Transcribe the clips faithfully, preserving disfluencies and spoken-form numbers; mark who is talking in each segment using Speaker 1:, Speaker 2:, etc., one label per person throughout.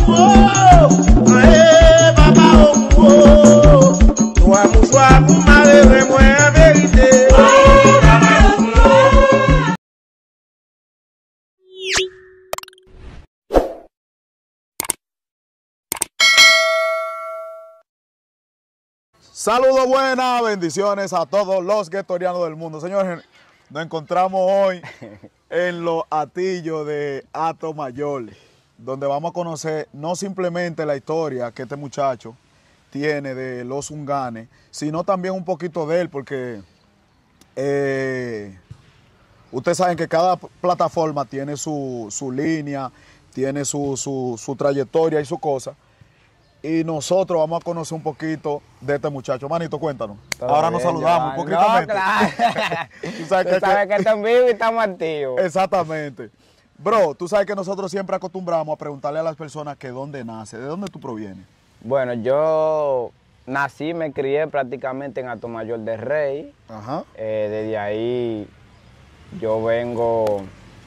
Speaker 1: Saludos buenas, bendiciones a todos los guetorianos del mundo. Señores, nos encontramos hoy en los atillos de Atomayor, donde vamos a conocer no simplemente la historia que este muchacho tiene de los Zunganes, sino también un poquito de él, porque eh, ustedes saben que cada plataforma tiene su, su línea, tiene su, su, su trayectoria y su cosa. Y nosotros vamos a conocer un poquito de este muchacho. Manito, cuéntanos.
Speaker 2: Todo
Speaker 1: Ahora
Speaker 2: bien,
Speaker 1: nos saludamos
Speaker 2: no,
Speaker 1: hipócritamente.
Speaker 2: claro.
Speaker 1: Tú sabes,
Speaker 2: Tú
Speaker 1: que,
Speaker 2: sabes
Speaker 1: que,
Speaker 2: que estamos vivos y estamos activos.
Speaker 1: Exactamente. Bro, tú sabes que nosotros siempre acostumbramos a preguntarle a las personas que dónde nace, de dónde tú provienes.
Speaker 2: Bueno, yo nací, me crié prácticamente en Atomayor del Rey.
Speaker 1: Ajá.
Speaker 2: Eh, desde ahí yo vengo...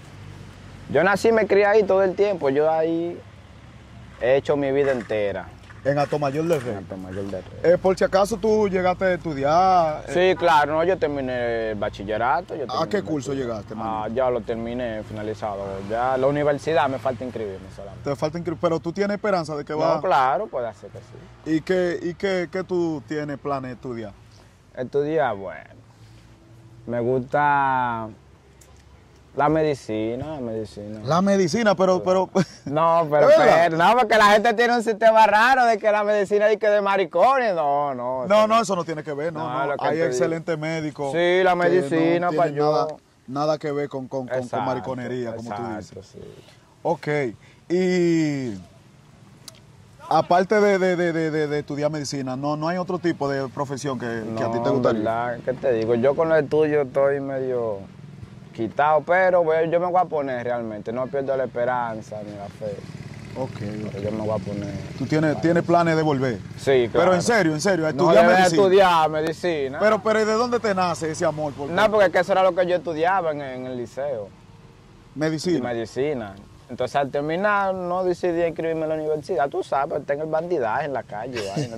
Speaker 2: Yo nací, me crié ahí todo el tiempo. Yo ahí he hecho mi vida entera.
Speaker 1: En Atomayor del Rey.
Speaker 2: En Atomayor del Rey.
Speaker 1: Eh, por si acaso tú llegaste a estudiar.
Speaker 2: Sí,
Speaker 1: eh,
Speaker 2: claro, no, yo terminé el bachillerato. Yo
Speaker 1: ¿A qué
Speaker 2: terminé
Speaker 1: curso
Speaker 2: el
Speaker 1: llegaste,
Speaker 2: Ah,
Speaker 1: manito?
Speaker 2: ya lo terminé, finalizado. Ya la universidad me falta inscribirme solamente.
Speaker 1: Te falta inscribir, pero tú tienes esperanza de que va.
Speaker 2: No, claro, puede ser que sí.
Speaker 1: ¿Y qué, y qué, qué tú tienes planes de estudiar?
Speaker 2: Estudiar, bueno, me gusta la medicina, la medicina.
Speaker 1: La medicina, pero, pero.
Speaker 2: No, pero,
Speaker 1: ¿Es verdad?
Speaker 2: pero, no, porque la gente tiene un sistema raro de que la medicina es que de maricones, no, no.
Speaker 1: No, no, eso no tiene que ver, no,
Speaker 2: No,
Speaker 1: no.
Speaker 2: lo que
Speaker 1: Hay
Speaker 2: te
Speaker 1: excelentes médicos.
Speaker 2: Sí, la
Speaker 1: que
Speaker 2: medicina
Speaker 1: no
Speaker 2: pa'
Speaker 1: tienen
Speaker 2: yo.
Speaker 1: Nada, nada que ver con, con, con- con
Speaker 2: Exacto,
Speaker 1: mariconería, como tú
Speaker 2: exacto,
Speaker 1: dices.
Speaker 2: sí.
Speaker 1: Ok, y aparte de, de, de, de, de- de estudiar medicina, no, no hay otro tipo de profesión que, que a ti te
Speaker 2: No,
Speaker 1: gustaría.
Speaker 2: ¿verdad? ¿Qué te digo? Yo con lo tuyo estoy medio quitado, pero bueno, yo me voy a poner realmente. No pierdo la esperanza ni la fe.
Speaker 1: Ok,
Speaker 2: Pero
Speaker 1: ok.
Speaker 2: yo me voy a poner.
Speaker 1: Tú tienes, tienes planes de volver.
Speaker 2: Sí, claro.
Speaker 1: Pero en serio, en serio, a
Speaker 2: No
Speaker 1: estudiar
Speaker 2: debes
Speaker 1: medicina.
Speaker 2: estudiar medicina.
Speaker 1: Pero, pero ¿y de dónde te nace ese amor por
Speaker 2: No, porque es que eso era lo que yo estudiaba en, en el liceo.
Speaker 1: medicina?
Speaker 2: Medicina. Entonces al terminar no decidí inscribirme en la universidad. Tú sabes, tengo el bandidaje en la calle. vaina.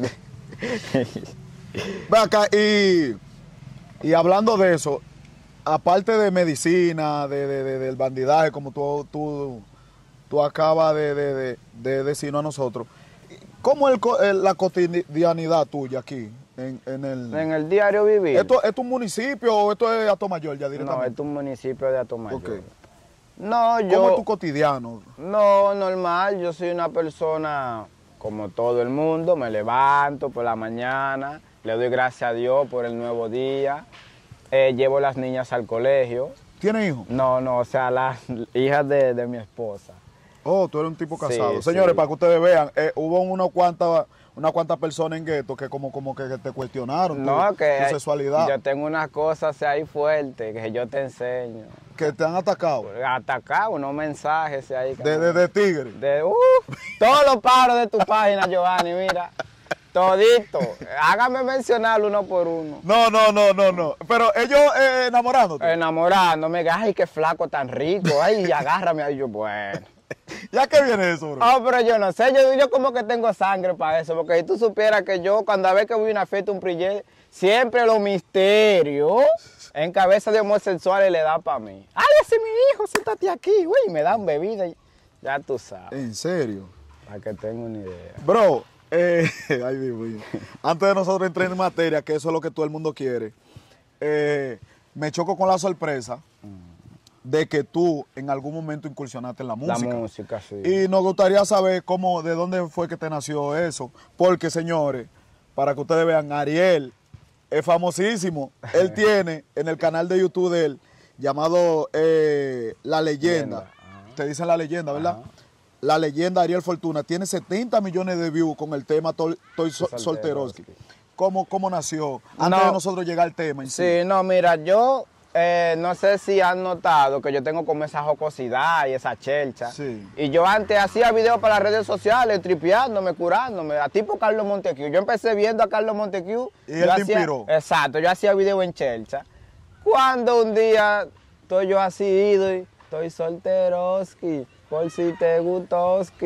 Speaker 1: Ve acá, y, y hablando de eso, aparte de medicina, de, de- de- del bandidaje, como tú, tú, tú acabas de, de, de- de decirnos a nosotros, ¿cómo es el co- el- la cotidianidad tuya aquí, en, en el...
Speaker 2: En el diario vivir.
Speaker 1: ¿Esto, ¿Esto es un municipio o esto es Atomayor ya
Speaker 2: no,
Speaker 1: directamente?
Speaker 2: es un municipio de Atomayor.
Speaker 1: Ok.
Speaker 2: No, yo...
Speaker 1: ¿Cómo es tu cotidiano?
Speaker 2: No, normal, yo soy una persona como todo el mundo, me levanto por la mañana, le doy gracias a Dios por el nuevo día, eh, llevo las niñas al colegio.
Speaker 1: ¿Tienes hijos?
Speaker 2: No, no, o sea, las hijas de, de mi esposa.
Speaker 1: Oh, tú eres un tipo
Speaker 2: Sí,
Speaker 1: casado.
Speaker 2: sí.
Speaker 1: Señores, para que ustedes vean, eh, hubo unas cuantas una cuantas personas en gueto que como, como que te cuestionaron tu,
Speaker 2: No, que
Speaker 1: tu sexualidad,
Speaker 2: yo tengo unas cosas ahí fuertes que yo te enseño.
Speaker 1: que te han atacado.
Speaker 2: Atacado, unos mensajes ahí. que
Speaker 1: De,
Speaker 2: me-
Speaker 1: de, de tigre.
Speaker 2: De, uh, todos los pájaros de tu página, Giovanni, mira. Todito. Hágame mencionarlo uno por uno.
Speaker 1: No, no, no, no, no. Pero ellos eh, enamorándote.
Speaker 2: Enamorándome, ay, qué flaco tan rico, ay, agárrame. Ay, yo, bueno.
Speaker 1: ¿Ya qué viene eso, bro?
Speaker 2: Ah, pero yo no sé, yo, yo como que tengo sangre para eso, porque si tú supieras que yo, cuando a veces que voy a una fiesta, un prillé, siempre los misterios en cabeza de homosexuales le da para mí. Ay, ese es mi hijo, siéntate aquí, güey, me dan bebida. y- Ya tú sabes,
Speaker 1: ¿En serio?
Speaker 2: para que tenga una idea.
Speaker 1: Bro, eh, ay, Dios mío. Antes de nosotros entrar en materia, que eso es lo que todo el mundo quiere, eh, me choco con la sorpresa de que tú en algún momento incursionaste en la música.
Speaker 2: La música, sí.
Speaker 1: Y nos gustaría saber cómo, de dónde fue que te nació eso. Porque, señores, para que ustedes vean, Ariel es famosísimo. Él tiene en el canal de YouTube de él, llamado eh, La Leyenda.
Speaker 2: Leyenda, ajá.
Speaker 1: Te dicen La Leyenda, ¿verdad?
Speaker 2: Ajá.
Speaker 1: La Leyenda Ariel Fortuna. Tiene setenta millones de views con el tema Tol- Estoy so-
Speaker 2: Solteroski.
Speaker 1: Solteroski. ¿Cómo, ¿Cómo nació? Antes
Speaker 2: No.
Speaker 1: de nosotros llegar al tema en sí.
Speaker 2: Sí, no, mira, yo eh, no sé si han notado que yo tengo como esa jocosidad y esa chelcha.
Speaker 1: Sí.
Speaker 2: Y yo antes hacía videos para las redes sociales, tripeándome, curándome, a tipo Carlos Montecu. Yo empecé viendo a Carlos Montecu.
Speaker 1: Y
Speaker 2: yo
Speaker 1: él te
Speaker 2: hacía-
Speaker 1: inspiró.
Speaker 2: Exacto, yo hacía videos en chelcha. Cuando un día estoy yo así ido y estoy solteroski, por si te gustoski,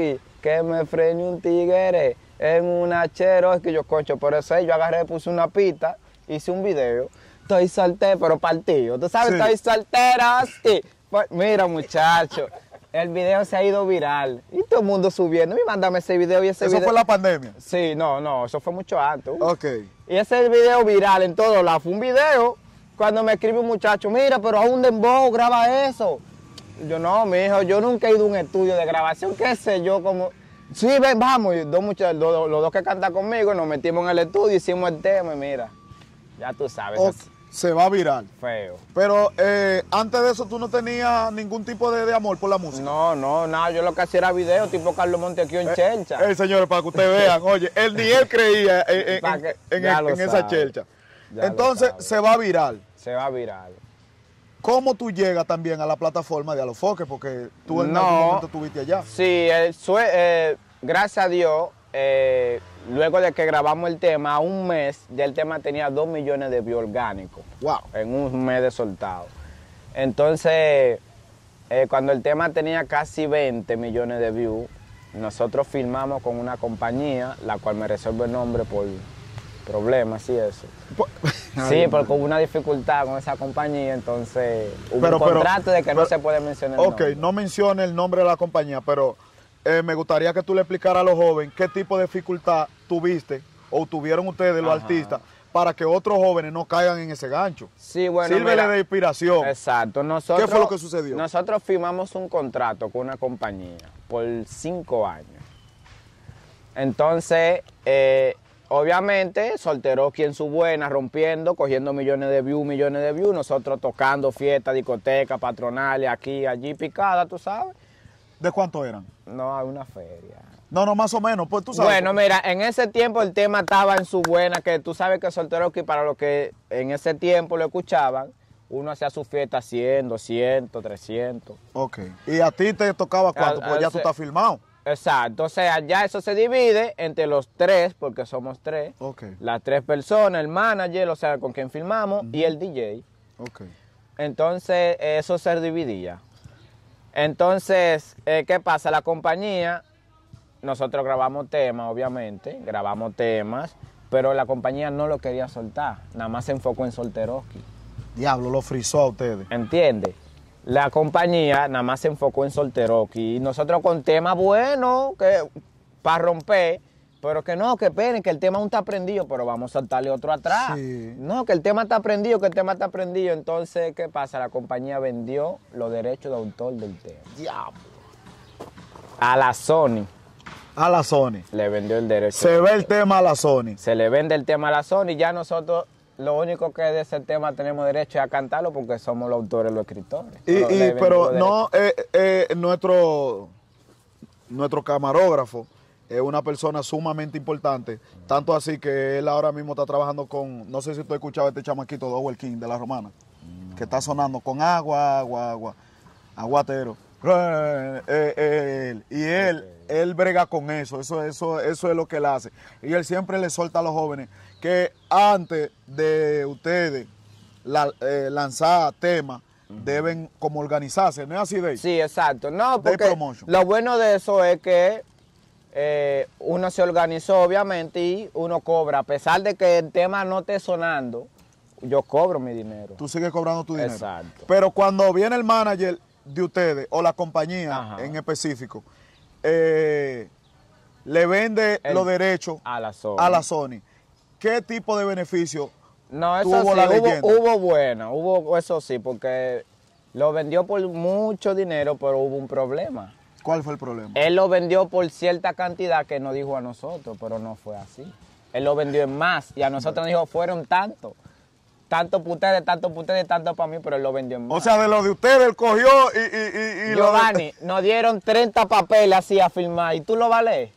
Speaker 2: que me frene un tigre en una Cherokee. Yo, concho, por eso yo agarré, puse una pista, hice un video. Estoy soltero, pero partido. Tú sabes,
Speaker 1: Sí.
Speaker 2: estoy soltera, sí. Pues, mira, muchacho, el video se ha ido viral. Y todo el mundo subiendo. Y mándame ese video y ese
Speaker 1: Eso
Speaker 2: video.
Speaker 1: fue la pandemia.
Speaker 2: Sí, no, no, eso fue mucho antes. Uh.
Speaker 1: Ok.
Speaker 2: Y ese es el video viral en todos lados. Fue un video cuando me escribe un muchacho, mira, pero a un dembow, graba eso. Yo, no, mijo, yo nunca he ido a un estudio de grabación, qué sé yo, como... Sí, ven, vamos, y dos muchachos, los, los dos que cantan conmigo, nos metimos en el estudio, hicimos el tema y mira, ya tú sabes,
Speaker 1: Ok,
Speaker 2: es
Speaker 1: se va viral.
Speaker 2: feo.
Speaker 1: Pero eh, antes de eso tú no tenías ningún tipo de, de amor por la música.
Speaker 2: No, no, nada, yo lo que hacía era video, tipo Carlos Montequio en Chelcha.
Speaker 1: Eh, señores, para que ustedes vean, oye, él ni él creía en, en-
Speaker 2: Pa' que-
Speaker 1: en-
Speaker 2: ya
Speaker 1: en-
Speaker 2: lo
Speaker 1: en esa
Speaker 2: sabe.
Speaker 1: chelcha.
Speaker 2: Ya lo
Speaker 1: Entonces
Speaker 2: sabe.
Speaker 1: se va viral.
Speaker 2: Se va viral.
Speaker 1: ¿Cómo tú llegas también a la plataforma de Alofoque? Porque tú en
Speaker 2: No.
Speaker 1: algún momento estuviste allá.
Speaker 2: Sí, el sue- eh, gracias a Dios, eh, luego de que grabamos el tema, a un mes, ya el tema tenía dos millones de views orgánicos.
Speaker 1: Wow.
Speaker 2: En un mes de soltado. Entonces, eh, cuando el tema tenía casi veinte millones de views, nosotros filmamos con una compañía, la cual me reservo el nombre por problemas y eso. Sí, porque hubo una dificultad con esa compañía, entonces hubo
Speaker 1: Pero-
Speaker 2: un
Speaker 1: pero-
Speaker 2: contrato de que no
Speaker 1: pero-
Speaker 2: se puede mencionar el
Speaker 1: Ok,
Speaker 2: nombre.
Speaker 1: no mencione el nombre de la compañía, pero eh, me gustaría que tú le explicaras a los jóvenes qué tipo de dificultad tuviste o tuvieron ustedes, los
Speaker 2: Ajá.
Speaker 1: artistas, para que otros jóvenes no caigan en ese gancho.
Speaker 2: Sí, bueno,
Speaker 1: Sírvele
Speaker 2: mira,
Speaker 1: de inspiración.
Speaker 2: exacto. Nosotros,
Speaker 1: ¿Qué fue lo que sucedió?
Speaker 2: Nosotros firmamos un contrato con una compañía por cinco años. Entonces, eh, obviamente, Solteroski en su buena, rompiendo, cogiendo millones de views, millones de views. Nosotros tocando fiestas, discotecas, patronales, aquí, allí, picada, tú sabes.
Speaker 1: ¿De cuánto eran?
Speaker 2: No, hay una feria.
Speaker 1: No, no, más o menos, pues tú sabes.
Speaker 2: Bueno, mira, en ese tiempo el tema estaba en su buena, que tú sabes que Solteroski, para los que en ese tiempo lo escuchaban, uno hacía su fiesta cien, doscientos, trescientos.
Speaker 1: Ok. ¿Y a ti te tocaba cuánto?
Speaker 2: Al-
Speaker 1: Pues ya
Speaker 2: al
Speaker 1: tú
Speaker 2: se-
Speaker 1: estás filmado.
Speaker 2: Exacto, o sea, ya eso se divide entre los tres, porque somos tres,
Speaker 1: Ok.
Speaker 2: las tres personas, el manager, o sea, con quien filmamos, y el D J.
Speaker 1: Ok.
Speaker 2: Entonces, eso se dividía. Entonces, eh, ¿qué pasa? La compañía, nosotros grabamos temas, obviamente, grabamos temas, pero la compañía no lo quería soltar, nada más se enfocó en Solteroski.
Speaker 1: Diablo, lo frizó a ustedes.
Speaker 2: ¿Entiendes? La compañía nada más se enfocó en Solteroski y nosotros con temas buenos que para romper, pero que no, que esperen, que el tema aún está prendido, pero vamos a soltarle otro atrás.
Speaker 1: Sí.
Speaker 2: No, que el tema está prendido, que el tema está prendido. Entonces, ¿qué pasa? La compañía vendió los derechos de autor del tema.
Speaker 1: Diablo.
Speaker 2: A la Sony
Speaker 1: A la Sony.
Speaker 2: le vendió el derecho.
Speaker 1: Se ve el tema a la Sony.
Speaker 2: Se le vende el tema a la Sony, ya nosotros lo único que de ese tema tenemos derecho es a cantarlo porque somos los autores, los escritores.
Speaker 1: Y,
Speaker 2: le
Speaker 1: y-
Speaker 2: vendió
Speaker 1: pero
Speaker 2: los
Speaker 1: no, eh, eh, nuestro, nuestro camarógrafo es una persona sumamente importante, tanto así que él ahora mismo está trabajando con, no sé si tú has escuchado a este chamaquito de Owen King de La Romana, que está sonando con agua, agua, agua, aguatero. Eh, eh, él. Y él, él brega con eso, eso, eso, eso es lo que él hace. Y él siempre le suelta a los jóvenes que antes de ustedes la- eh, lanzar temas, deben como organizarse, ¿no es así, Dave?
Speaker 2: Sí, exacto. No,
Speaker 1: Day
Speaker 2: porque
Speaker 1: promotion.
Speaker 2: lo bueno de eso es que eh, uno se organizó, obviamente, y uno cobra. A pesar de que el tema no esté sonando, yo cobro mi dinero.
Speaker 1: Tú sigues cobrando tu dinero.
Speaker 2: Exacto.
Speaker 1: Pero cuando viene el manager de ustedes o la compañía
Speaker 2: Ajá.
Speaker 1: en específico, eh, le vende
Speaker 2: El-
Speaker 1: los derechos
Speaker 2: A la Sony.
Speaker 1: a la Sony, ¿qué tipo de beneficio?
Speaker 2: No, eso
Speaker 1: tuvo
Speaker 2: sí,
Speaker 1: la
Speaker 2: hubo,
Speaker 1: leyenda?
Speaker 2: hubo bueno, hubo eso sí, porque lo vendió por mucho dinero, pero hubo un problema.
Speaker 1: ¿Cuál fue el problema?
Speaker 2: Él lo vendió por cierta cantidad que nos dijo a nosotros, pero no fue así. Él lo vendió en más y a nosotros nos dijo, fueron tanto. Tanto para ustedes, tanto para ustedes, tanto para mí, pero él lo vendió en más.
Speaker 1: O sea, de lo de ustedes él cogió y... y, y, y lo de-
Speaker 2: Giovanni, nos dieron treinta papeles así a firmar y tú lo vales.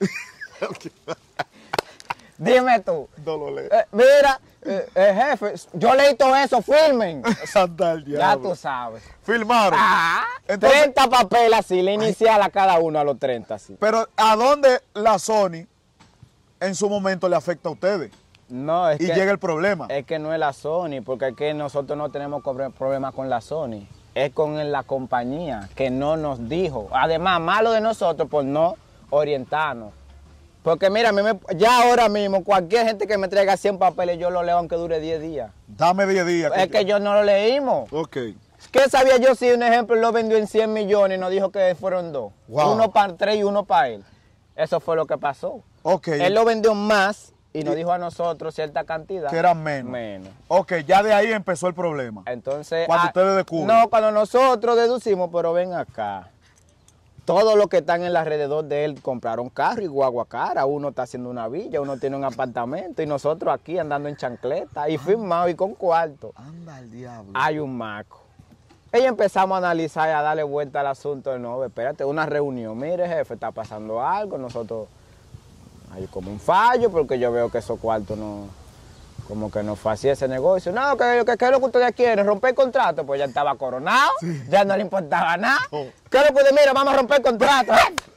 Speaker 2: Dime tú.
Speaker 1: No lo leo.
Speaker 2: Eh, mira, eh, eh, jefe, yo leí todo eso, firmen.
Speaker 1: Santa el
Speaker 2: Ya
Speaker 1: diablo.
Speaker 2: tú sabes.
Speaker 1: Filmaron.
Speaker 2: Ah,
Speaker 1: Entonces-
Speaker 2: treinta papeles así, le inicial a cada uno a los treinta así.
Speaker 1: Pero ¿a dónde la Sony en su momento le afecta a ustedes?
Speaker 2: No, es
Speaker 1: Y
Speaker 2: que,
Speaker 1: llega el problema.
Speaker 2: es que no es la Sony, porque es que nosotros no tenemos cobre- problemas con la Sony. Es con la compañía que no nos dijo. Además, malo de nosotros por no orientarnos. Porque mira, a mí me- ya ahora mismo, cualquier gente que me traiga cien papeles, yo lo leo aunque dure diez días.
Speaker 1: Dame diez días.
Speaker 2: Es que yo no lo leímos.
Speaker 1: Ok.
Speaker 2: ¿Qué sabía yo si un ejemplo lo vendió en cien millones y nos dijo que fueron dos?
Speaker 1: Wow.
Speaker 2: Uno para tres y uno para él. Eso fue lo que pasó.
Speaker 1: Ok.
Speaker 2: Él lo vendió más y nos dijo a nosotros cierta cantidad.
Speaker 1: Que eran menos.
Speaker 2: Menos.
Speaker 1: Ok, ya de ahí empezó el problema.
Speaker 2: Entonces,
Speaker 1: Cuando
Speaker 2: ah,
Speaker 1: ustedes descubren.
Speaker 2: no, cuando nosotros deducimos, pero ven acá. Todos los que están en el alrededor de él compraron carro y guagua cara. Uno está haciendo una villa, uno tiene un apartamento y nosotros aquí andando en chancleta y firmado y con cuarto.
Speaker 1: Anda al diablo.
Speaker 2: Hay un maco. Y empezamos a analizar y a darle vuelta al asunto. No, espérate, una reunión. Mire, jefe, está pasando algo. Nosotros hay como un fallo porque yo veo que esos cuartos no, como que no fue así ese negocio. No, que, que, que es lo que ustedes quieren, romper el contrato. Pues ya estaba coronado, ya no le importaba nada.
Speaker 1: Oh.
Speaker 2: ¿Qué es lo que ustedes, mira, vamos a romper el contrato?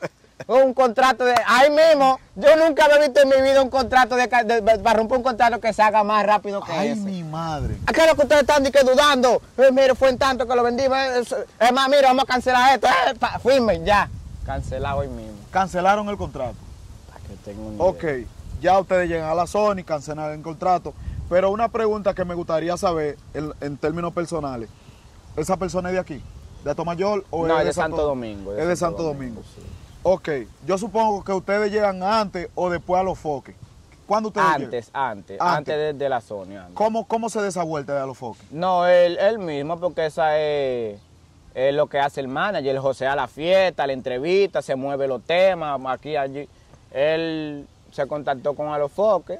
Speaker 2: Un contrato de, ahí mismo, yo nunca había visto en mi vida un contrato de, de- de- para romper un contrato que se haga más rápido que
Speaker 1: Ay,
Speaker 2: ese.
Speaker 1: mi madre.
Speaker 2: ¿Qué es lo que ustedes están ni que dudando? Eh, mire, fue en tanto que lo vendimos. eh, Es, es más, mira, vamos a cancelar esto. Eh, pa- firmen, ya. Cancelado hoy mismo.
Speaker 1: Cancelaron el contrato.
Speaker 2: Para que tengan una
Speaker 1: Ok,
Speaker 2: idea.
Speaker 1: ya ustedes llegan a la Sony, cancelan el contrato. Pero una pregunta que me gustaría saber en, en términos personales. ¿Esa persona es de aquí? ¿De Atomayor o
Speaker 2: No,
Speaker 1: es
Speaker 2: es de Santo Domingo.
Speaker 1: Es de Santo Domingo.
Speaker 2: sí.
Speaker 1: Ok, yo supongo que ustedes llegan antes o después a los foques. ¿Cuándo ustedes
Speaker 2: Antes,
Speaker 1: llegan?
Speaker 2: antes,
Speaker 1: Antes.
Speaker 2: antes de, de la Sony. antes.
Speaker 1: ¿Cómo, ¿Cómo se da esa vuelta de a los foques?
Speaker 2: No, él, él mismo, porque esa es, es lo que hace el manager. José a la fiesta, la entrevista, se mueve los temas, aquí, allí. Él se contactó con Alofoque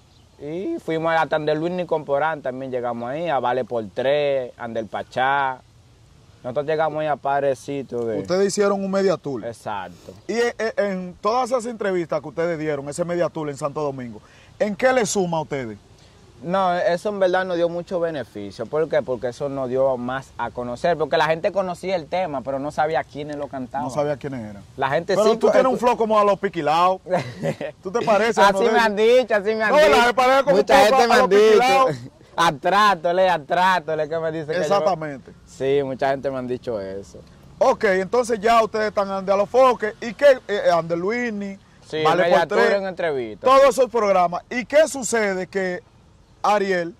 Speaker 2: y fuimos a Tander Luis Nicón Porán, también llegamos ahí, a Vale por Tres, Ander Pachá. Nosotros llegamos ahí a pares sitios de...
Speaker 1: Ustedes hicieron un media tour.
Speaker 2: Exacto.
Speaker 1: Y eh, eh, en todas esas entrevistas que ustedes dieron, ese media tour en Santo Domingo, ¿en qué le suma a ustedes?
Speaker 2: No, eso en verdad nos dio mucho beneficio. ¿Por qué? Porque eso nos dio más a conocer. Porque la gente conocía el tema, pero no sabía quiénes lo cantaban.
Speaker 1: No sabía quiénes eran.
Speaker 2: La gente
Speaker 1: Pero
Speaker 2: sí...
Speaker 1: tú tienes un flow como a los piquilados. ¿Tú te pareces? a
Speaker 2: Así
Speaker 1: uno de
Speaker 2: me han
Speaker 1: ellos?
Speaker 2: dicho, así me han
Speaker 1: No,
Speaker 2: dicho.
Speaker 1: la parece como un
Speaker 2: Mucha
Speaker 1: poco
Speaker 2: gente
Speaker 1: a
Speaker 2: me
Speaker 1: los
Speaker 2: han dicho.
Speaker 1: piquilados.
Speaker 2: Atrátole, atrátole, que me dice que yo-
Speaker 1: Exactamente.
Speaker 2: Sí, mucha gente me han dicho eso.
Speaker 1: Ok, entonces ya ustedes están ande a los foques. ¿Y qué? Eh, ande Luisni,
Speaker 2: Sí,
Speaker 1: Vale
Speaker 2: media
Speaker 1: por
Speaker 2: tour
Speaker 1: tres,
Speaker 2: en entrevista.
Speaker 1: todos esos programas. ¿Y qué sucede que Ariel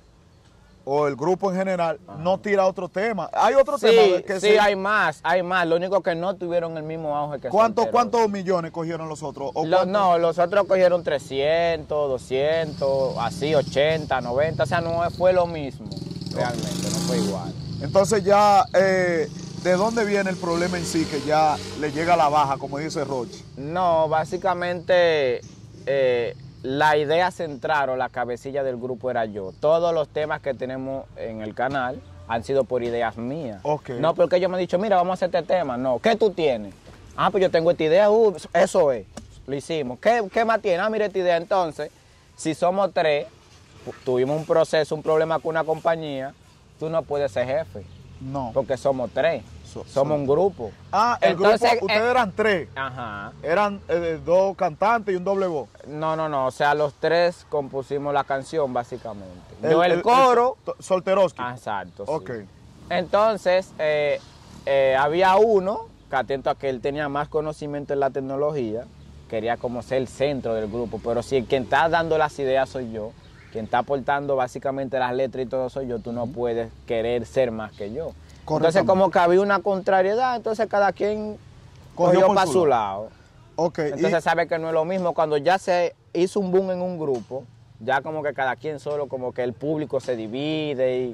Speaker 1: o el grupo en general no tira otro tema? Hay otro
Speaker 2: Sí,
Speaker 1: tema que
Speaker 2: sí,
Speaker 1: se-
Speaker 2: hay más, hay más. Lo único que no tuvieron el mismo auge que
Speaker 1: ¿Cuántos,
Speaker 2: Soltero.
Speaker 1: ¿Cuántos millones cogieron los otros? ¿O
Speaker 2: Lo-
Speaker 1: cuántos?
Speaker 2: no, los otros cogieron trescientos, doscientos, así ochenta, noventa, o sea, no fue lo mismo, realmente, no fue igual.
Speaker 1: Entonces ya, eh, ¿de dónde viene el problema en sí que ya le llega a la baja, como dice Rochi?
Speaker 2: No, básicamente eh, la idea central o la cabecilla del grupo era yo. Todos los temas que tenemos en el canal han sido por ideas mías.
Speaker 1: Ok.
Speaker 2: No porque ellos me han dicho, mira, vamos a hacer este tema. No, ¿qué tú tienes? Ah, pues yo tengo esta idea, uh, eso es, lo hicimos. ¿Qué, qué más tienes? Ah, mira esta idea. Entonces, si somos tres, tuvimos un proceso, un problema con una compañía, tú no puedes ser jefe,
Speaker 1: No.
Speaker 2: porque somos tres,
Speaker 1: So-
Speaker 2: somos
Speaker 1: so-
Speaker 2: un grupo.
Speaker 1: Ah, el
Speaker 2: Entonces,
Speaker 1: grupo, ustedes
Speaker 2: eh,
Speaker 1: eran tres.
Speaker 2: Ajá.
Speaker 1: Eran eh, dos cantantes y un doble voz.
Speaker 2: No, no, no, o sea, los tres compusimos la canción, básicamente.
Speaker 1: El-
Speaker 2: Yo el,
Speaker 1: el-
Speaker 2: coro...
Speaker 1: el so- Solteroski.
Speaker 2: Ah, exacto, sí.
Speaker 1: Ok.
Speaker 2: Entonces, eh, eh, había uno que atento a que él tenía más conocimiento en la tecnología, quería como ser el centro del grupo, pero si quien está dando las ideas soy yo, quien está aportando básicamente las letras y todo soy yo, tú no puedes querer ser más que yo. Entonces,
Speaker 1: Correctamente.
Speaker 2: como que había una contrariedad, entonces cada quien
Speaker 1: Cogió
Speaker 2: cogió,
Speaker 1: por
Speaker 2: para
Speaker 1: su
Speaker 2: su lado.
Speaker 1: Ok. y-
Speaker 2: Entonces sabe que no es lo mismo cuando ya se hizo un boom en un grupo, ya como que cada quien solo, como que el público se divide y...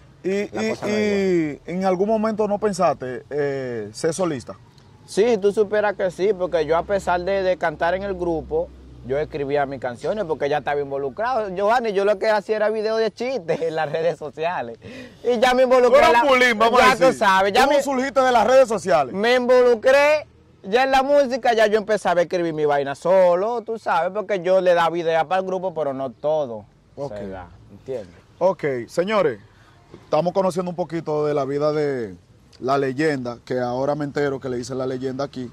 Speaker 1: Y,
Speaker 2: La
Speaker 1: y-
Speaker 2: cosa no es
Speaker 1: y en algún momento no pensaste eh, ser solista.
Speaker 2: Sí, tú supieras que sí, porque yo a pesar de, de cantar en el grupo, yo escribía mis canciones porque ya estaba involucrado. Giovanni, yo lo que hacía era videos de chistes en las redes sociales. Y ya me
Speaker 1: Tú
Speaker 2: involucré.
Speaker 1: eras
Speaker 2: en la-
Speaker 1: un pulín, vamos
Speaker 2: ya
Speaker 1: a decir.
Speaker 2: tú sabes, ya
Speaker 1: Tú
Speaker 2: me,
Speaker 1: surgiste de las redes sociales.
Speaker 2: me involucré ya en la música, ya yo empezaba a escribir mi vaina solo, tú sabes, porque yo le daba ideas para el grupo, pero no todo.
Speaker 1: Ok.
Speaker 2: se da, ¿entiendes?
Speaker 1: Ok, señores, estamos conociendo un poquito de la vida de la leyenda, que ahora me entero que le dicen la leyenda aquí.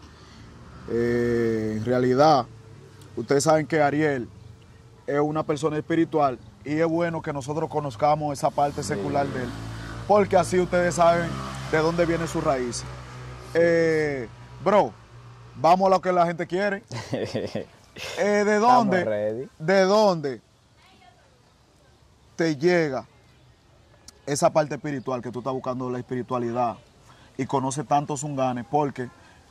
Speaker 1: Eh, en realidad, ustedes saben que Ariel es una persona espiritual y es bueno que nosotros conozcamos esa parte secular de él, porque así ustedes saben de dónde viene su raíz. Eh, bro, Vamos a lo que la gente quiere. eh, ¿De dónde?
Speaker 2: Estamos ready.
Speaker 1: ¿De dónde te llega esa parte espiritual que tú estás buscando, la espiritualidad, y conoces tantos zunganes? Porque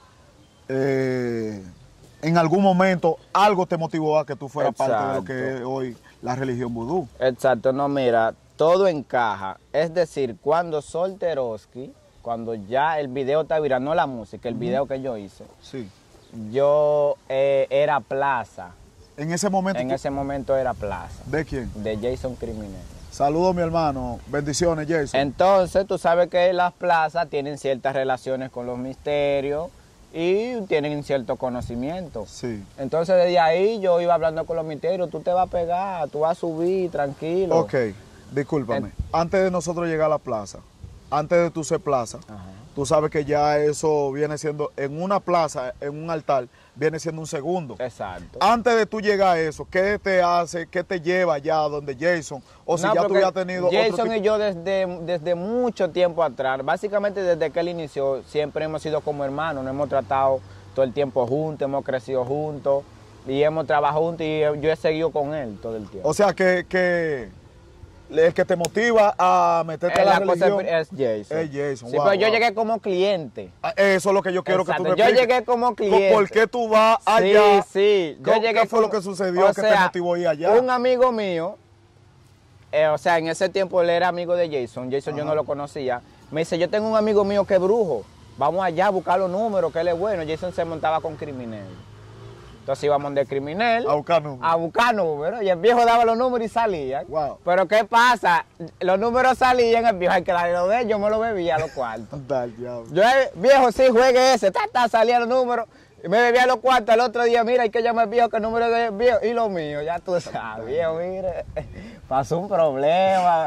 Speaker 1: eh, en algún momento algo te motivó a que tú fueras
Speaker 2: Exacto.
Speaker 1: parte de lo que es hoy la religión vudú.
Speaker 2: Exacto, no, mira, todo encaja. Es decir, cuando Solteroski, cuando ya el video está viral, no la música, el video que yo hice,
Speaker 1: Sí.
Speaker 2: yo eh, era Plaza.
Speaker 1: En ese momento.
Speaker 2: En
Speaker 1: tú-
Speaker 2: ese momento era Plaza,
Speaker 1: ¿De quién?
Speaker 2: de Jason Criminel.
Speaker 1: Saludos, mi hermano. Bendiciones, Jason.
Speaker 2: Entonces, tú sabes que las plazas tienen ciertas relaciones con los misterios y tienen cierto conocimiento.
Speaker 1: Sí.
Speaker 2: Entonces, desde ahí yo iba hablando con los misterios, tú te vas a pegar, tú vas a subir, tranquilo.
Speaker 1: Ok, discúlpame.
Speaker 2: En-
Speaker 1: Antes de nosotros llegar a la plaza, antes de tú ser plaza,
Speaker 2: Ajá.
Speaker 1: tú sabes que ya eso viene siendo, en una plaza, en un altar, viene siendo un segundo.
Speaker 2: Exacto.
Speaker 1: Antes de tú llegar a eso, ¿qué te hace, qué te lleva ya a donde Jason? O si
Speaker 2: No,
Speaker 1: ya tú
Speaker 2: porque
Speaker 1: habías tenido otro
Speaker 2: Jason
Speaker 1: tipo-
Speaker 2: y yo desde, desde mucho tiempo atrás, básicamente desde que él inició, siempre hemos sido como hermanos, nos hemos tratado todo el tiempo juntos, hemos crecido juntos y hemos trabajado juntos y yo he seguido con él todo el tiempo.
Speaker 1: O sea, que, que el que te motiva a meterte
Speaker 2: Eh,
Speaker 1: a la,
Speaker 2: la cosa
Speaker 1: religión
Speaker 2: es Jason.
Speaker 1: es Jason.
Speaker 2: Sí,
Speaker 1: wow,
Speaker 2: pero yo
Speaker 1: wow.
Speaker 2: llegué como cliente.
Speaker 1: Ah, Eso es lo que yo quiero
Speaker 2: Exacto,
Speaker 1: que tú me
Speaker 2: yo
Speaker 1: expliques.
Speaker 2: llegué como
Speaker 1: Co-
Speaker 2: cliente.
Speaker 1: ¿Por qué tú vas allá?
Speaker 2: Sí, sí. Yo
Speaker 1: ¿Qué-
Speaker 2: llegué
Speaker 1: ¿Qué fue lo
Speaker 2: como-
Speaker 1: que sucedió
Speaker 2: o
Speaker 1: que te
Speaker 2: sea,
Speaker 1: motivó a ir allá?
Speaker 2: Un amigo mío, eh, o sea, en ese tiempo él era amigo de Jason, Jason yo
Speaker 1: Ajá.
Speaker 2: no lo conocía, me dice, yo tengo un amigo mío que es brujo, vamos allá a buscar los números, que él es bueno. Jason se montaba con Criminel. Entonces íbamos de Criminel
Speaker 1: A buscar números.
Speaker 2: a buscar números y el viejo daba los números y salía.
Speaker 1: Wow.
Speaker 2: Pero ¿qué pasa? Los números salían, el viejo hay que darle lo de él, yo me lo bebía a los cuartos.
Speaker 1: Dale, diablo.
Speaker 2: Yo, eh, viejo, sí, juegue ese, ta, ta, salía los números, y me bebía los cuartos. El otro día, mira, hay que llamar al viejo, que el número de viejo, y lo mío, ya tú sabes, viejo, mire, pasó un problema.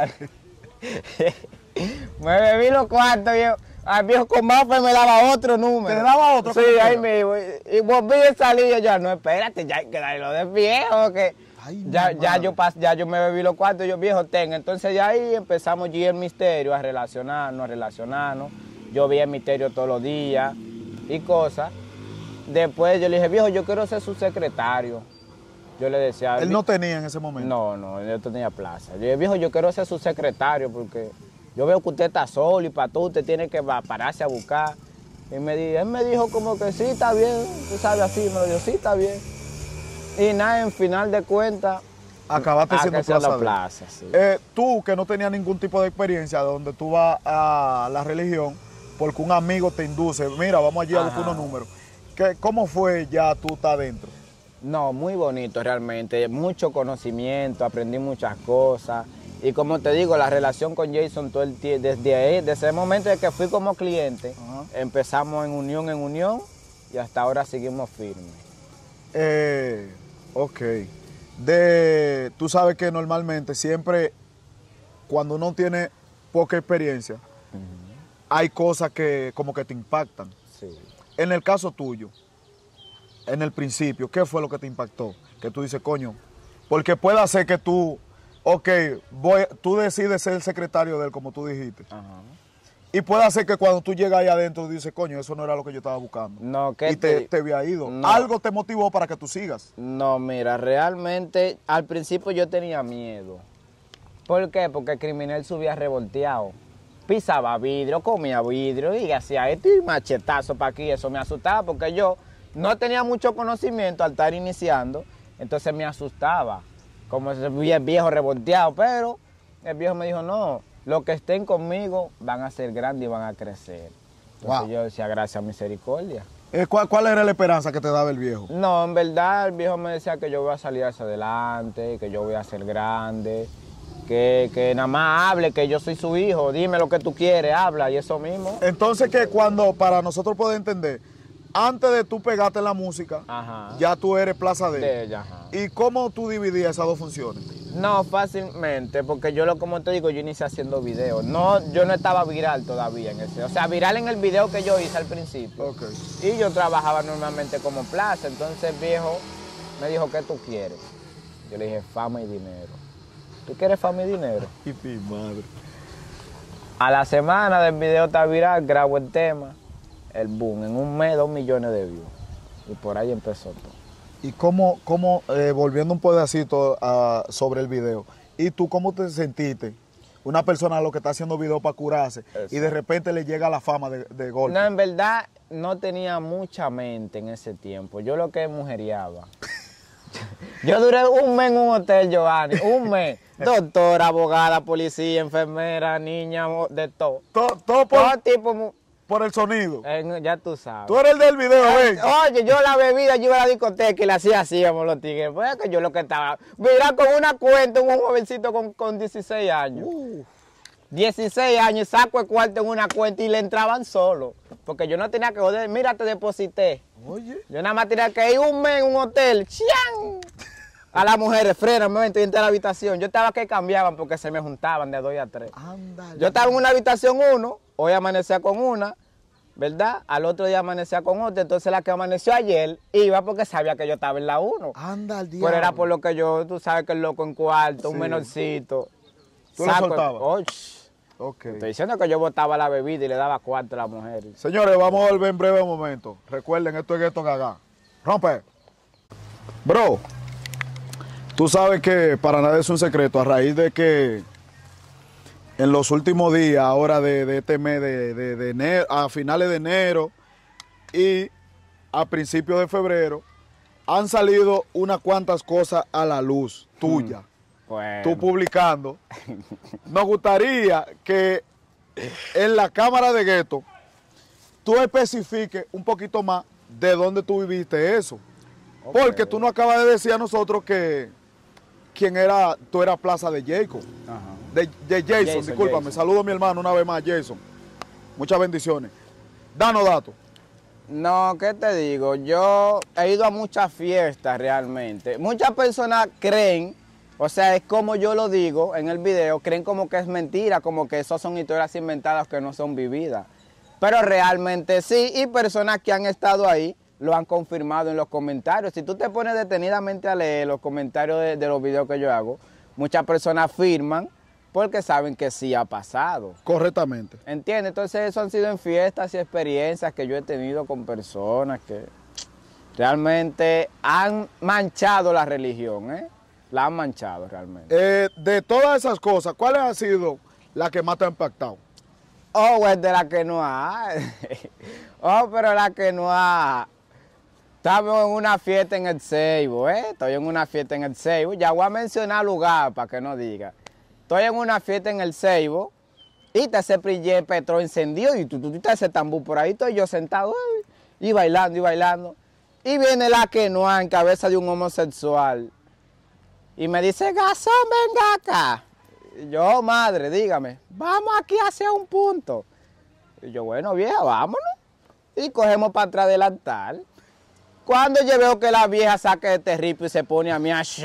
Speaker 2: Me bebí los cuartos, viejo. Al viejo con Maffer me daba otro número.
Speaker 1: ¿Te daba otro?
Speaker 2: Sí,
Speaker 1: ¿Cómo
Speaker 2: ahí
Speaker 1: era?
Speaker 2: mismo. Y, y volví a salir, y yo, no, espérate, ya hay que darle lo de viejo, que
Speaker 1: Ay,
Speaker 2: ya,
Speaker 1: mi
Speaker 2: ya,
Speaker 1: madre.
Speaker 2: yo pas, ya yo me bebí los cuartos, y yo, viejo, tenga. Entonces de ahí empezamos yo y el misterio a relacionarnos, a relacionarnos. Yo vi el misterio todos los días y cosas. Después yo le dije, viejo, yo quiero ser su secretario. Yo le decía...
Speaker 1: Él no tenía en ese momento.
Speaker 2: No, no, yo tenía plaza. Yo dije, viejo, yo quiero ser su secretario porque yo veo que usted está solo y para todo usted tiene que va- pararse a buscar. Y me di- él me dijo como que sí, está bien, tú sabes así, me lo dijo, sí, está bien. Y nada, en final de cuentas,
Speaker 1: Acabaste
Speaker 2: ah,
Speaker 1: siendo
Speaker 2: que sea la
Speaker 1: plaza.
Speaker 2: plaza, sí.
Speaker 1: Eh, tú, que no tenías ningún tipo de experiencia donde tú vas a la religión, porque un amigo te induce, mira, vamos allí a buscar
Speaker 2: Ajá.
Speaker 1: unos números. ¿Qué, ¿Cómo fue ya tú estar dentro?
Speaker 2: No, muy bonito realmente, mucho conocimiento, aprendí muchas cosas. Y como te digo, la relación con Jason todo el tie- desde ahí, desde ese momento de que fui como cliente,
Speaker 1: Ajá.
Speaker 2: empezamos en unión en unión y hasta ahora seguimos firmes.
Speaker 1: Eh, ok. De, tú sabes que normalmente siempre cuando uno tiene poca experiencia, hay cosas que como que te impactan.
Speaker 2: Sí.
Speaker 1: En el caso tuyo, en el principio, ¿qué fue lo que te impactó? Que tú dices, coño, porque puede ser que tú, ok, voy, tú decides ser el secretario de él, como tú dijiste.
Speaker 2: Ajá.
Speaker 1: Y puede ser que cuando tú llegas ahí adentro, dices, coño, eso no era lo que yo estaba buscando.
Speaker 2: No, ¿qué
Speaker 1: Y te,
Speaker 2: te-
Speaker 1: te había ido.
Speaker 2: No.
Speaker 1: Algo te motivó para que tú sigas.
Speaker 2: No, mira, realmente al principio yo tenía miedo. ¿Por qué? Porque el criminal subía revolteado. Pisaba vidrio, comía vidrio y hacía esto y machetazo para aquí. Eso me asustaba porque yo no tenía mucho conocimiento al estar iniciando. Entonces me asustaba. Como ese vie- viejo revolteado. Pero el viejo me dijo, no, los que estén conmigo van a ser grandes y van a crecer. Entonces
Speaker 1: Wow.
Speaker 2: yo decía, gracias, misericordia.
Speaker 1: Eh, ¿cuál, ¿Cuál era la esperanza que te daba el viejo?
Speaker 2: No, en verdad el viejo me decía que yo voy a salir hacia adelante, que yo voy a ser grande, que, que nada más hable, que yo soy su hijo, dime lo que tú quieres, habla, y eso mismo.
Speaker 1: Entonces que cuando, para nosotros poder entender, antes de tú pegarte en la música,
Speaker 2: Ajá.
Speaker 1: ya tú eres plaza de él.
Speaker 2: De ella, ajá.
Speaker 1: ¿Y cómo tú dividías esas dos funciones?
Speaker 2: No, fácilmente, porque yo, lo como te digo, yo inicié haciendo videos. No, yo no estaba viral todavía en ese. O sea, viral en el video que yo hice al principio.
Speaker 1: Ok.
Speaker 2: Y yo trabajaba normalmente como plaza. Entonces el viejo me dijo, ¿qué tú quieres? Yo le dije, fama y dinero. ¿Tú quieres fama y dinero?
Speaker 1: Y mi madre.
Speaker 2: A la semana del video está viral, grabo el tema, el boom, en un mes dos millones de views. Y por ahí empezó todo.
Speaker 1: Y cómo, cómo eh, volviendo un pedacito uh, sobre el video, ¿y tú cómo te sentiste? Una persona lo que está haciendo video para curarse Eso. y de repente le llega la fama de, de golpe.
Speaker 2: No, en verdad no tenía mucha mente en ese tiempo. Yo lo que mujeriaba. Yo duré un mes en un hotel, Giovanni, un mes. Doctora, abogada, policía, enfermera, niña, de todo.
Speaker 1: Todo, todo por,
Speaker 2: todo tipo.
Speaker 1: Por el sonido.
Speaker 2: Eh, ya tú sabes.
Speaker 1: Tú eres el del video, ven.
Speaker 2: Oye, yo la bebida, yo iba a la discoteca y la hacía así, vamos los tigres. Pues que yo lo que estaba. Mira, con una cuenta, un jovencito con, con dieciséis años. Uh. dieciséis años, saco el cuarto en una cuenta y le entraban solo. Porque yo no tenía que joder. Mira, te deposité. Oye. Yo nada más tenía que ir un mes en un hotel. ¡Chian! A las mujeres, frena, me entré a la habitación. Yo estaba que cambiaban porque se me juntaban de dos a tres. Ándale. Yo estaba en una habitación uno, hoy amanecía con una, ¿verdad? Al otro día amanecía con otra. Entonces la que amaneció ayer iba porque sabía que yo estaba en la uno.
Speaker 1: Anda al día.
Speaker 2: Pero era por lo que yo, tú sabes que el loco en cuarto, sí. un menorcito.
Speaker 1: ¿Tú lo soltabas?
Speaker 2: Oh, okay. Estoy diciendo que yo botaba la bebida y le daba cuarto a las mujeres.
Speaker 1: Señores, vamos a volver en breve momento. Recuerden, esto es Ghetto Gaga. Rompe. Bro, tú sabes que para nada es un secreto, a raíz de que en los últimos días, ahora de, de este mes de, de, de enero, a finales de enero y a principios de febrero, han salido unas cuantas cosas a la luz tuya. Hmm. Bueno. Tú publicando. Nos gustaría que en la cámara de Ghetto tú especifiques un poquito más de dónde tú viviste eso. Okay. Porque tú nos acabas de decir a nosotros que quién era, tú eras Plaza de Jacob. Ajá. De, de Jason, Jason discúlpame. Jason. Saludo a mi hermano una vez más, Jason. Muchas bendiciones. Danos datos.
Speaker 2: No, ¿qué te digo? Yo he ido a muchas fiestas realmente. Muchas personas creen, o sea, es como yo lo digo en el video, creen como que es mentira, como que eso son historias inventadas que no son vividas. Pero realmente sí, y personas que han estado ahí lo han confirmado en los comentarios. Si tú te pones detenidamente a leer los comentarios de, de los videos que yo hago, muchas personas afirman porque saben que sí ha pasado.
Speaker 1: Correctamente.
Speaker 2: ¿Entiendes? Entonces eso han sido en fiestas y experiencias que yo he tenido con personas que realmente han manchado la religión, ¿eh? La han manchado realmente.
Speaker 1: Eh, de todas esas cosas, ¿cuáles han sido las que más te han impactado?
Speaker 2: Oh, es de la que no ha. Oh, pero la que no ha. Estamos en una fiesta en el Ceibo, ¿eh? Estoy en una fiesta en el Ceibo. Ya voy a mencionar lugar para que no diga. Estoy en una fiesta en el Ceibo y está ese prillé Petro encendido y tú, tú, tú estás ese tambú por ahí. Estoy yo sentado y bailando y bailando. Y viene la que no ha en cabeza de un homosexual. Y me dice, Gazón, venga acá. Y yo, madre, dígame, vamos aquí hacia un punto. Y yo, bueno, vieja, vámonos. Y cogemos para atrás del altar. Cuando yo veo que la vieja saca este ripio y se pone a mí así.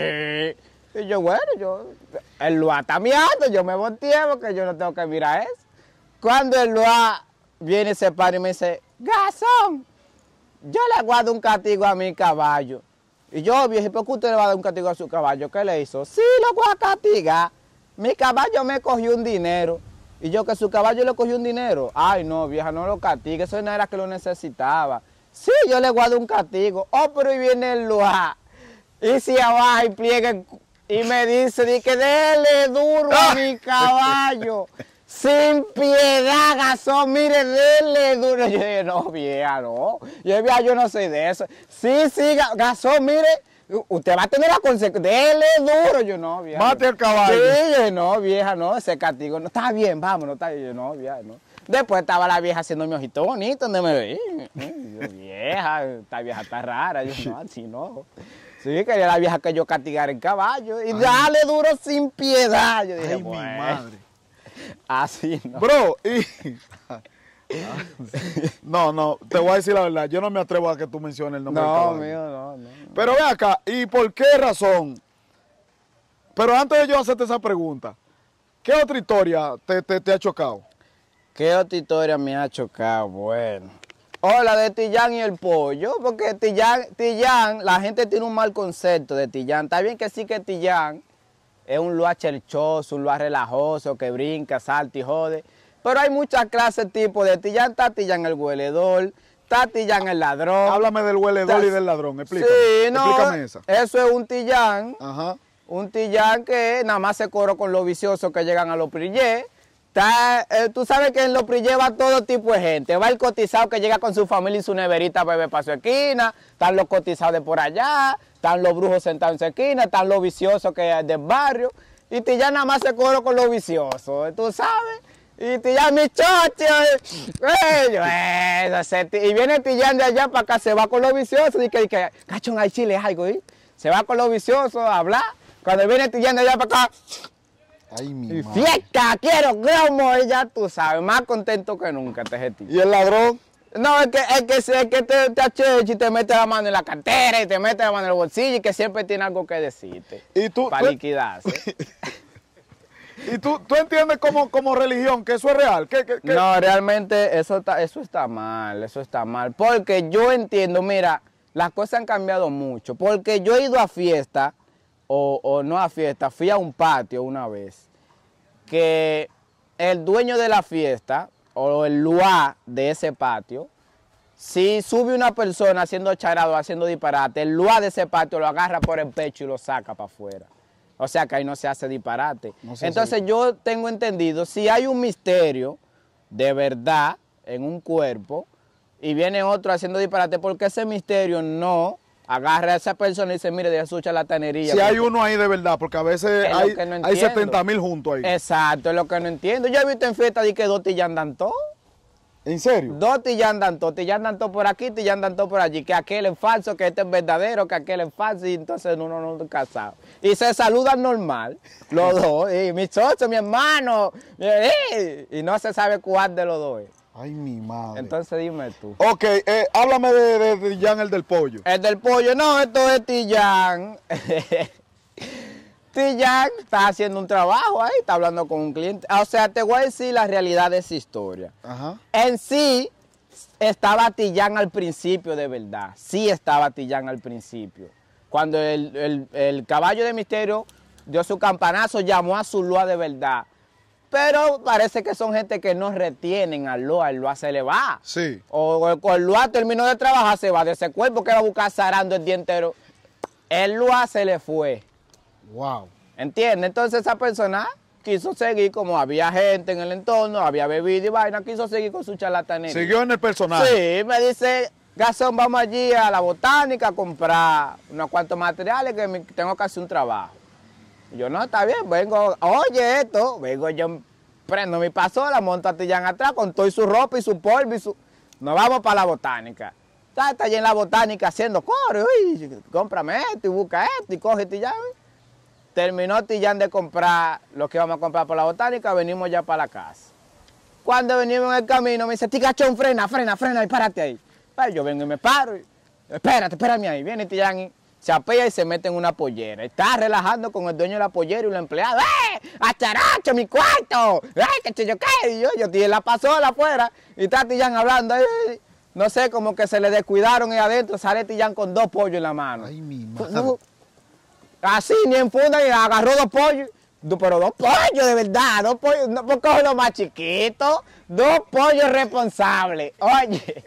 Speaker 2: Y yo, bueno, yo, el Luá está miando, yo me volteé porque yo no tengo que mirar eso. Cuando el Luá viene y se para y me dice, Gazón, yo le guardo un castigo a mi caballo. Y yo, vieja, ¿por qué usted le va a dar un castigo a su caballo? ¿Qué le hizo? Sí, lo voy a castigar. Mi caballo me cogió un dinero. Y yo, que su caballo le cogió un dinero. Ay, no, vieja, no lo castigue. Eso no era que lo necesitaba. Sí, yo le guardo un castigo. Oh, pero ahí viene el Luá. Y si abajo y pliegue y me dice, di que dele duro a mi caballo. Sin piedad, Gazón, mire, dele duro. Yo dije, no, vieja, no. Yo, vieja, yo no soy de eso. Sí, sí, Gazón, mire. Usted va a tener la consecuencia. Dele duro. Yo no, vieja.
Speaker 1: Mate el caballo.
Speaker 2: Sí, yo, no, vieja, no. Ese castigo. No, está bien, vámonos. Está bien. Yo no, vieja, no. Después estaba la vieja haciendo mi ojito bonito. Donde me veía. Yo, vieja, esta vieja está rara. Yo no, así no. Sí, quería la vieja que yo castigara el caballo. Y ay, dale duro sin piedad. Yo dije,
Speaker 1: ay, bueno, mi madre.
Speaker 2: Así no.
Speaker 1: Bro, y... No, no, te voy a decir la verdad, yo no me atrevo a que tú menciones el nombre
Speaker 2: no,
Speaker 1: del caballo.
Speaker 2: Mío, no, no.
Speaker 1: Pero ve acá, ¿y por qué razón? Pero antes de yo hacerte esa pregunta, ¿qué otra historia te, te, te ha chocado?
Speaker 2: ¿Qué otra historia me ha chocado? Bueno. Oh, la de Tillán y el pollo, porque Tillán, Tillán, la gente tiene un mal concepto de Tillán. Está bien que sí que Tillán es un lugar cherchoso, un lugar relajoso, que brinca, salta y jode. Pero hay muchas clases tipo de Tillán. Está Tillán el hueledor, está Tillán el ladrón.
Speaker 1: Háblame del hueledor y del ladrón, explícame.
Speaker 2: Sí, no,
Speaker 1: explícame esa.
Speaker 2: Eso es un Tillán.
Speaker 1: Ajá.
Speaker 2: Un Tillán que nada más se corre con los viciosos que llegan a los prillés. Está, eh, tú sabes que en los prillés va todo tipo de gente. Va el cotizado que llega con su familia y su neverita a beber para su esquina. Están los cotizados de por allá. Están los brujos sentados en su esquina. Están los viciosos que hay del barrio. Y Tillán nada más se corre con los viciosos, tú sabes. Y Tillán, mi chocho. Y viene Tillán de allá para acá, se va con los viciosos. Y que, que cachón, hay chile, algo. ¿eh? Se va con los viciosos a hablar. Cuando viene Tillán de allá para acá.
Speaker 1: Ay, mi
Speaker 2: Y
Speaker 1: madre.
Speaker 2: fiesta, quiero glomo, y ya tú sabes, más contento que nunca te este
Speaker 1: ¿Y el ladrón?
Speaker 2: No, es que, es que, es que te, te achecha y te mete la mano en la cartera y te mete la mano en el bolsillo y que siempre tiene algo que decirte.
Speaker 1: ¿Y tú,
Speaker 2: Para
Speaker 1: tú-
Speaker 2: liquidarse.
Speaker 1: ¿Y tú, tú entiendes como, como religión que eso es real? ¿Qué, qué, qué?
Speaker 2: No, realmente eso está, eso está mal, eso está mal. Porque yo entiendo, mira, las cosas han cambiado mucho. Porque yo he ido a fiesta, o, o no a fiesta, fui a un patio una vez, que el dueño de la fiesta, o el lugar de ese patio, si sube una persona haciendo charado, haciendo disparate, el lugar de ese patio lo agarra por el pecho y lo saca para afuera. O sea que ahí no se hace disparate.
Speaker 1: No se hace
Speaker 2: Entonces yo tengo entendido, si hay un misterio de verdad en un cuerpo y viene otro haciendo disparate, porque ese misterio no agarra a esa persona y dice, mire, deja su charlatanería.
Speaker 1: Si hay
Speaker 2: porque-
Speaker 1: uno ahí de verdad, porque a veces
Speaker 2: Es lo
Speaker 1: hay,
Speaker 2: que no
Speaker 1: hay
Speaker 2: entiendo.
Speaker 1: setenta mil juntos ahí.
Speaker 2: Exacto, es lo que no entiendo. Yo he visto en fiesta de que dos Tillán andan todos.
Speaker 1: ¿En serio?
Speaker 2: Dos Tillán andan todos. Tillán andan todos por aquí, Tillán andan todos por allí. Que aquel es falso, que este es verdadero, que aquel es falso. Y entonces uno no está casado. Y se saludan normal, los dos. Y mi socio, mi hermano. eh, Y no se sabe cuál de los dos es.
Speaker 1: Ay, mi madre.
Speaker 2: Entonces dime tú.
Speaker 1: Ok, eh, háblame de, de, de Jan, el del pollo.
Speaker 2: El del pollo, no, esto es Tillán. Tillán está haciendo un trabajo ahí, está hablando con un cliente. O sea, te voy a decir la realidad de esa historia.
Speaker 1: Ajá.
Speaker 2: En sí, estaba Tillán al principio de verdad. Sí estaba Tillán al principio. Cuando el, el- el caballo de misterio dio su campanazo, llamó a su Loa de verdad. Pero parece que son gente que no retienen al Loa, el Loa se le va.
Speaker 1: Sí.
Speaker 2: O el, o el Loa terminó de trabajar, se va de ese cuerpo que va a buscar zarando el día entero. El Loa se le fue.
Speaker 1: Wow.
Speaker 2: ¿Entiendes? Entonces esa persona quiso seguir, como había gente en el entorno, había bebido y vaina, quiso seguir con su charlatanería.
Speaker 1: Siguió en el personaje.
Speaker 2: Sí, me dice, Gazón, vamos allí a la botánica a comprar unos cuantos materiales que me- tengo que hacer un trabajo. Y yo, no, está bien, vengo, oye esto, vengo yo, prendo mi pasola, monto a Tillán atrás con todo y su ropa y su polvo y su... Nos vamos para la botánica. Está, está allí en la botánica haciendo coro, uy, cómprame esto y busca esto y coge Tillán. Terminó Tillán de comprar lo que íbamos a comprar por la botánica, venimos ya para la casa. Cuando venimos en el camino me dice, Tigachón, frena, frena, frena y párate ahí. Pues yo vengo y me paro. y, Espérate, espérame ahí. Viene Tillán y se apea y se mete en una pollera. Está relajando con el dueño de la pollera y los empleados. ¡Eh! ¡Acharacho, mi cuarto! ¡Eh, qué chido qué! Y yo, yo tiré la pasola afuera y está Tillán hablando. "Ay". No sé, como que se le descuidaron ahí adentro. Sale Tillán con dos pollos en la mano.
Speaker 1: Ay, mi
Speaker 2: No,
Speaker 1: madre.
Speaker 2: Así, ni en funda, y agarró dos pollos. Do- Pero dos pollos, de verdad, dos pollos. No, pues coge los más chiquitos. Dos pollos responsables. Oye.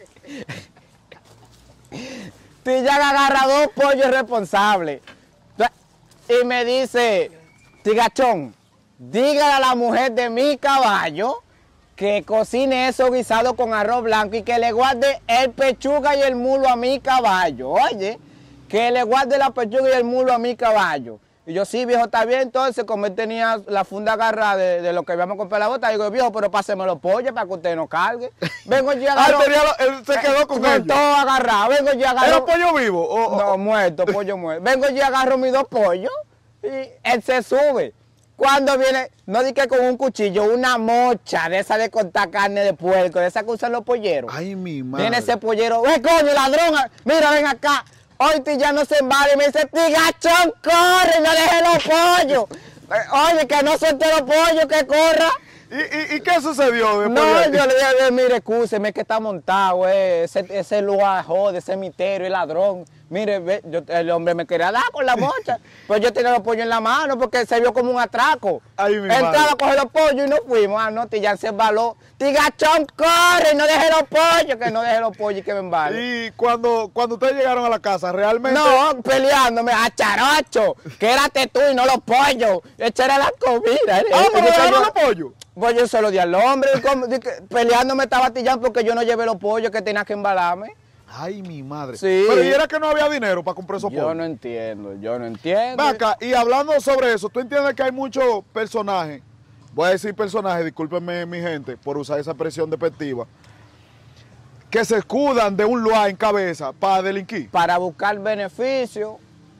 Speaker 2: Tillán agarra dos pollos responsables. Y me dice, Tigachón, dígale a la mujer de mi caballo que cocine eso guisado con arroz blanco y que le guarde el pechuga y el mulo a mi caballo. Oye, que le guarde la pechuga y el mulo a mi caballo. Y yo, sí, viejo, está bien. Entonces, como él tenía la funda agarrada de, de lo que íbamos a comprar la bota, digo, viejo, pero páseme los pollos para que usted no cargue. Vengo yo y
Speaker 1: Ah,
Speaker 2: agarro...
Speaker 1: tenía lo- él se quedó con
Speaker 2: Con
Speaker 1: ellos.
Speaker 2: todo agarrado. Vengo yo y agarro...
Speaker 1: ¿Era un pollo vivo? O- o-
Speaker 2: No, muerto, pollo muerto. Vengo yo y agarro mis dos pollos y él se sube. Cuando viene, no di que con un cuchillo, una mocha de esa de cortar carne de puerco, de esa que usan los polleros.
Speaker 1: Ay, mi madre.
Speaker 2: Viene ese pollero, ¡eh, coño, ladrón! Mira, ven acá. Hoy ya no se embala y me dice, Tigachón, corre, no dejes los pollos. Eh, Oye, que no suelte los pollos, que corra.
Speaker 1: ¿Y, y, y qué sucedió después
Speaker 2: No,
Speaker 1: de ahí?
Speaker 2: yo le dije, mire, excúseme, es que está montado, eh, ese, ese lugar jode, ese misterio, el ladrón. Mire, ve, yo, el hombre me quería dar con la mocha, pues yo tenía los pollos en la mano porque se vio como un atraco.
Speaker 1: Ay, mi
Speaker 2: Entraba
Speaker 1: madre.
Speaker 2: a coger los pollos y nos fuimos. Ah, no, Tillán se embaló. Tigachón, corre, no deje los pollos, que no deje los pollos y que me embale.
Speaker 1: Y cuando, cuando ustedes llegaron a la casa, realmente...
Speaker 2: No, peleándome, a charocho, quédate tú y no los pollos. Esa era la comida.
Speaker 1: Ah,
Speaker 2: Eh,
Speaker 1: pero
Speaker 2: eh,
Speaker 1: dejaron
Speaker 2: yo-
Speaker 1: los pollos.
Speaker 2: Pues yo se lo di al hombre, y como- di que- peleándome estaba Tillán porque yo no llevé los pollos que tenía que embalarme.
Speaker 1: Ay, mi madre.
Speaker 2: Sí.
Speaker 1: Pero y era que no había dinero para comprar esos
Speaker 2: Yo
Speaker 1: pollos.
Speaker 2: no entiendo, yo no entiendo.
Speaker 1: Ven acá, y hablando sobre eso, ¿tú entiendes que hay muchos personajes? Voy a decir personajes, discúlpenme mi gente por usar esa expresión despectiva, que se escudan de un lugar en cabeza para delinquir.
Speaker 2: Para buscar beneficio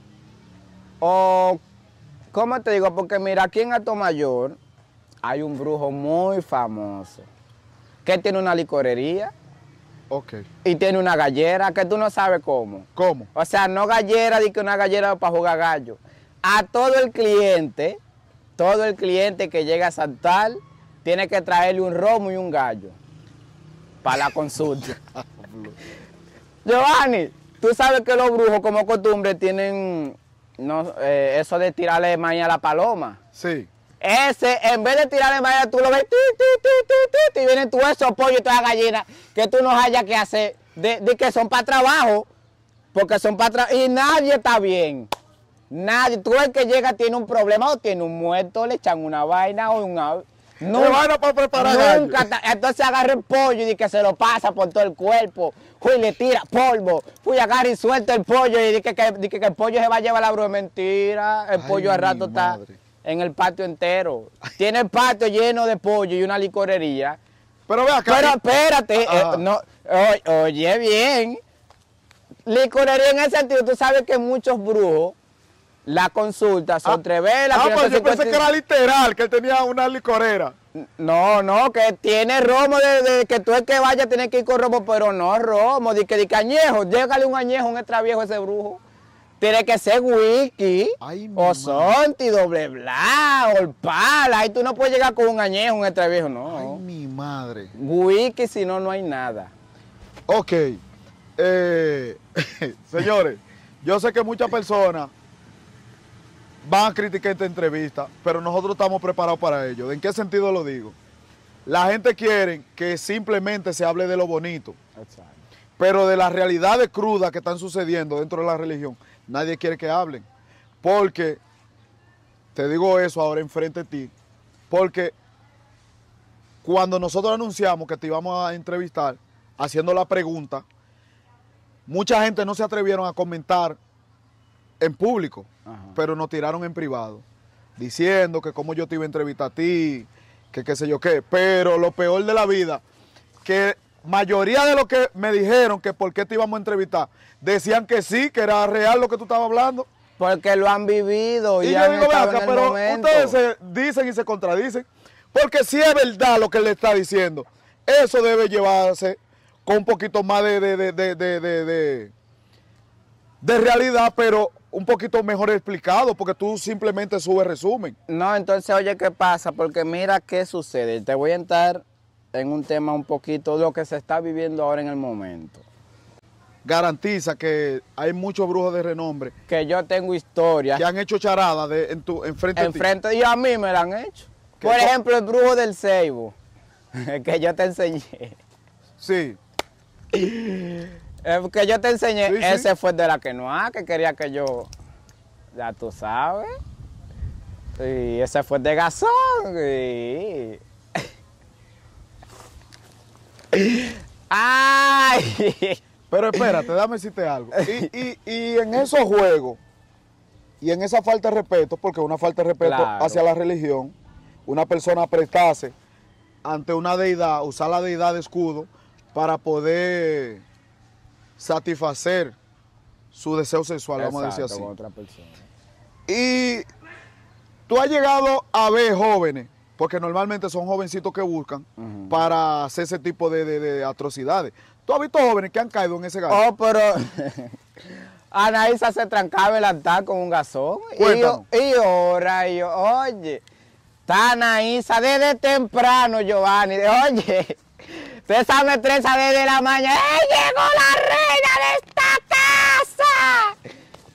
Speaker 2: o, ¿cómo te digo? Porque mira, aquí en Alto Mayor hay un brujo muy famoso que tiene una licorería
Speaker 1: Ok.
Speaker 2: y tiene una gallera que tú no sabes cómo.
Speaker 1: ¿Cómo?
Speaker 2: O sea, no gallera, di que una gallera para jugar gallo. A todo el cliente, todo el cliente que llega a saltar, tiene que traerle un romo y un gallo para la consulta. Giovanni, tú sabes que los brujos como costumbre tienen no, eh, eso de tirarle maíz a la paloma.
Speaker 1: Sí.
Speaker 2: Ese, en vez de tirarle maíz, tú lo ves, ti, ti, ti, ti, ti, y vienen todos esos pollos y todas las gallinas que tú no hayas que hacer, de, de que son para trabajo, porque son para trabajo, y nadie está bien. Nadie, tú el que llega tiene un problema o tiene un muerto, le echan una vaina o un ave.
Speaker 1: Una vaina para preparar
Speaker 2: nunca
Speaker 1: gallo.
Speaker 2: ta- entonces agarra el pollo y dice que se lo pasa por todo el cuerpo. Fui le tira polvo. Fui agarra y suelta el pollo y dice que, que, dice que el pollo se va a llevar la bruja. Mentira. El
Speaker 1: Ay,
Speaker 2: pollo al
Speaker 1: mi
Speaker 2: rato está
Speaker 1: madre.
Speaker 2: en el patio entero. Tiene el patio lleno de pollo y una licorería.
Speaker 1: Pero ve acá.
Speaker 2: Pero espérate,
Speaker 1: Ajá.
Speaker 2: eh, no, oye, oye bien. Licorería en ese sentido, tú sabes que muchos brujos, la consulta son
Speaker 1: Ah,
Speaker 2: tres velas.
Speaker 1: Ah,
Speaker 2: quinientos
Speaker 1: pues yo pensé
Speaker 2: cincuenta
Speaker 1: que era literal, que él tenía una licorera.
Speaker 2: No, no, que tiene romo de, de que tú el que vaya tiene que ir con romo, pero no romo, de que, de que añejo, llégale un añejo, un extra viejo a ese brujo. Tiene que ser whisky,
Speaker 1: Ay, mi
Speaker 2: o
Speaker 1: madre.
Speaker 2: sonti, doble bla, o pala, ahí tú no puedes llegar con un añejo, un extra viejo,
Speaker 1: Ay,
Speaker 2: no.
Speaker 1: mi madre.
Speaker 2: Whisky, si no, no hay nada.
Speaker 1: Ok. Eh, señores, yo sé que muchas personas van a criticar esta entrevista, pero nosotros estamos preparados para ello. ¿En qué sentido lo digo? La gente quiere que simplemente se hable de lo bonito, pero de las realidades crudas que están sucediendo dentro de la religión, nadie quiere que hablen. Porque, te digo eso ahora enfrente de ti, porque cuando nosotros anunciamos que te íbamos a entrevistar, haciendo la pregunta, mucha gente no se atrevieron a comentar en público,
Speaker 2: Ajá.
Speaker 1: pero nos tiraron en privado, diciendo que cómo yo te iba a entrevistar a ti, que qué sé yo qué. Pero lo peor de la vida, que mayoría de lo que me dijeron que por qué te íbamos a entrevistar, decían que sí, que era real lo que tú estabas hablando.
Speaker 2: Porque lo han vivido y,
Speaker 1: Y yo
Speaker 2: han
Speaker 1: digo, ven
Speaker 2: estado
Speaker 1: acá,
Speaker 2: en el
Speaker 1: pero
Speaker 2: momento.
Speaker 1: ustedes se dicen y se contradicen, porque si es verdad lo que él le está diciendo, eso debe llevarse con un poquito más de, de, de, de, de, de, de- de realidad, pero un poquito mejor explicado, porque tú simplemente subes resumen.
Speaker 2: No, entonces oye, ¿qué pasa? Porque mira qué sucede. Te voy a entrar en un tema un poquito de lo que se está viviendo ahora en el momento.
Speaker 1: Garantiza que hay muchos brujos de renombre
Speaker 2: Que yo tengo historia
Speaker 1: que han hecho charadas de, en tu, enfrente de ti.
Speaker 2: enfrente y a mí me la han hecho.
Speaker 1: ¿Qué
Speaker 2: Por
Speaker 1: co-
Speaker 2: ejemplo, el brujo del ceibo, que yo te enseñé.
Speaker 1: Sí,
Speaker 2: El que yo te enseñé,
Speaker 1: Sí, sí.
Speaker 2: ese fue de la que no ha, que quería que yo, ya tú sabes. Y ese fue de Gazón. Y... ¡Ay!
Speaker 1: pero espérate, dame decirte algo. Y, y, y en esos juegos, y en esa falta de respeto, porque una falta de respeto
Speaker 2: Claro.
Speaker 1: hacia la religión, una persona prestarse ante una deidad, usar la deidad de escudo para poder satisfacer su deseo sexual, vamos a decir
Speaker 2: Exacto,
Speaker 1: así.
Speaker 2: con otra persona.
Speaker 1: Y tú has llegado a ver jóvenes, porque normalmente son jovencitos que buscan
Speaker 2: Ujú.
Speaker 1: para hacer ese tipo de, de- de atrocidades. ¿Tú has visto jóvenes que han caído en ese gato?
Speaker 2: Oh, pero Anaísa se trancaba el altar con un gasón. Y,
Speaker 1: Cuéntanos.
Speaker 2: yo- y ahora, y yo, oye, está Anaísa desde temprano, Giovanni. Oye, usted sabe, me estresa desde la mañana. ¡Eh, llegó la reina de esta casa!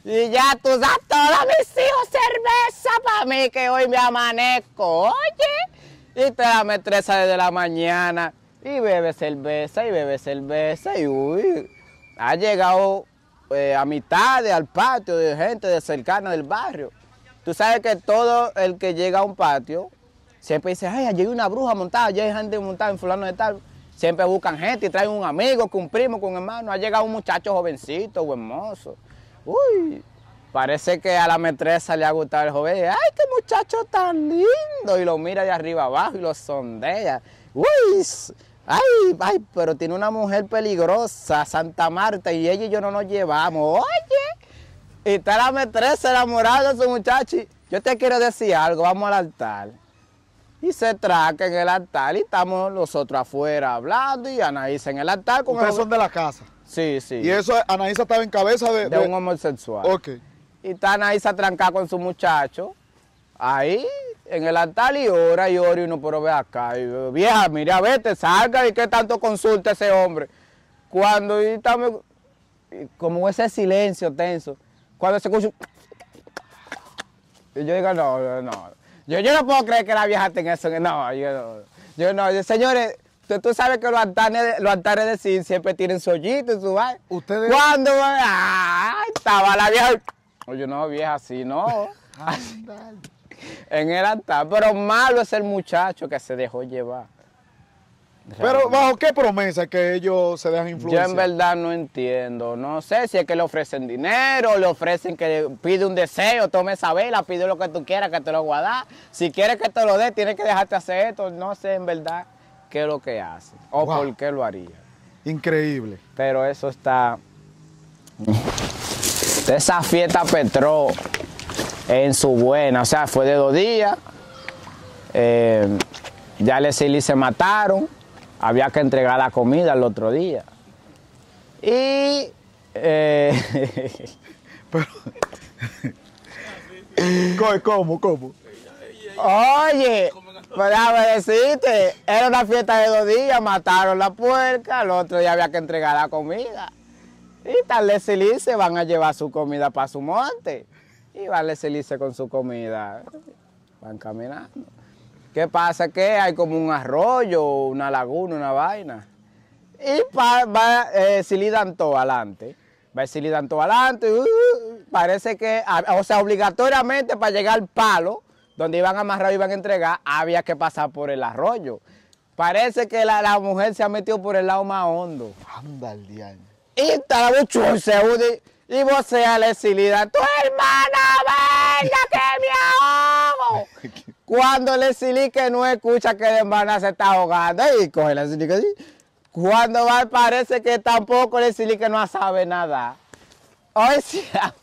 Speaker 2: Y ya tú das todos mis hijos cerveza para mí, que hoy me amanezco. Oye, y te la metresa desde la mañana. Y bebe cerveza, y bebe cerveza, y uy, ha llegado eh, a mitad de, al patio de gente de cercana del barrio. Tú sabes que todo el que llega a un patio, siempre dice, ay, allí hay una bruja montada, allí hay gente montada en fulano de tal. Siempre buscan gente y traen un amigo, que un primo, que un hermano. Ha llegado un muchacho jovencito o hermoso. Uy, parece que a la metresa le ha gustado el joven. Ay, qué muchacho tan lindo. Y lo mira de arriba abajo y lo sondea. Uy, ay, ay, pero tiene una mujer peligrosa, Santa Marta, y ella y yo no nos llevamos. Oye, y está la metresa enamorada de su muchacho. Yo te quiero decir algo, vamos al altar. Y se traca en el altar y estamos nosotros afuera hablando y Anaísa en el altar. Con
Speaker 1: Ustedes
Speaker 2: el...
Speaker 1: son de la casa.
Speaker 2: Sí, sí.
Speaker 1: Y eso, Anaísa estaba en cabeza de...
Speaker 2: De, de un homosexual.
Speaker 1: Ok.
Speaker 2: Y está Anaísa trancada con su muchacho, ahí, en el altar, y ora, y ora, y uno, pero ve acá. Y yo, vieja, mira, vete, salga, y qué tanto consulta ese hombre. Cuando, y estamos, y como ese silencio tenso, cuando se escucha, y yo digo, no, no, no. Yo, yo no puedo creer que la vieja tenga eso. No, yo no. Yo no. Yo, señores, tú, tú sabes que los altares, los altares de cine siempre tienen su hoyito y su vaina.
Speaker 1: Ustedes...
Speaker 2: Cuando ah, estaba la vieja. Oye, no, vieja, así no. En el altar. Pero malo es el muchacho que se dejó llevar.
Speaker 1: Pero ¿bajo qué promesa que ellos se dejan influenciar?
Speaker 2: Yo en verdad no entiendo. No sé si es que le ofrecen dinero, le ofrecen que pide un deseo, tome esa vela, pide lo que tú quieras, que te lo voy a dar. Si quieres que te lo dé, tienes que dejarte hacer esto. No sé en verdad qué es lo que hace o wow. por qué lo haría.
Speaker 1: Increíble.
Speaker 2: Pero eso está... Esa fiesta Petro en su buena, o sea, fue de dos días. Eh, ya Leslie se mataron. Había que entregar la comida el otro día. Y... Eh,
Speaker 1: Pero, ¿Cómo? ¿Cómo?
Speaker 2: Oye, déjame decirte, era una fiesta de dos días, mataron la puerca, el otro día había que entregar la comida. Y tal Leslie se van a llevar su comida para su monte. Y va Leslie con su comida. Van caminando. ¿Qué pasa? Que hay como un arroyo, una laguna, una vaina. Y pa, va eh, Silly Danto adelante. Va Silly Danto adelante. Uh, parece que, o sea, obligatoriamente para llegar al palo, donde iban a amarrar y iban a entregar, había que pasar por el arroyo. Parece que la, la mujer se ha metido por el lado más hondo.
Speaker 1: Anda el diario.
Speaker 2: Y está la muchacha se une y vocea a Silly Danto, ¡tu hermana, venga que me ahogo! Cuando Leslie que no escucha que la hermana se está ahogando y coge la Leslie que sí. Cuando va parece que tampoco Leslie que no sabe nada. Hoy sí ha,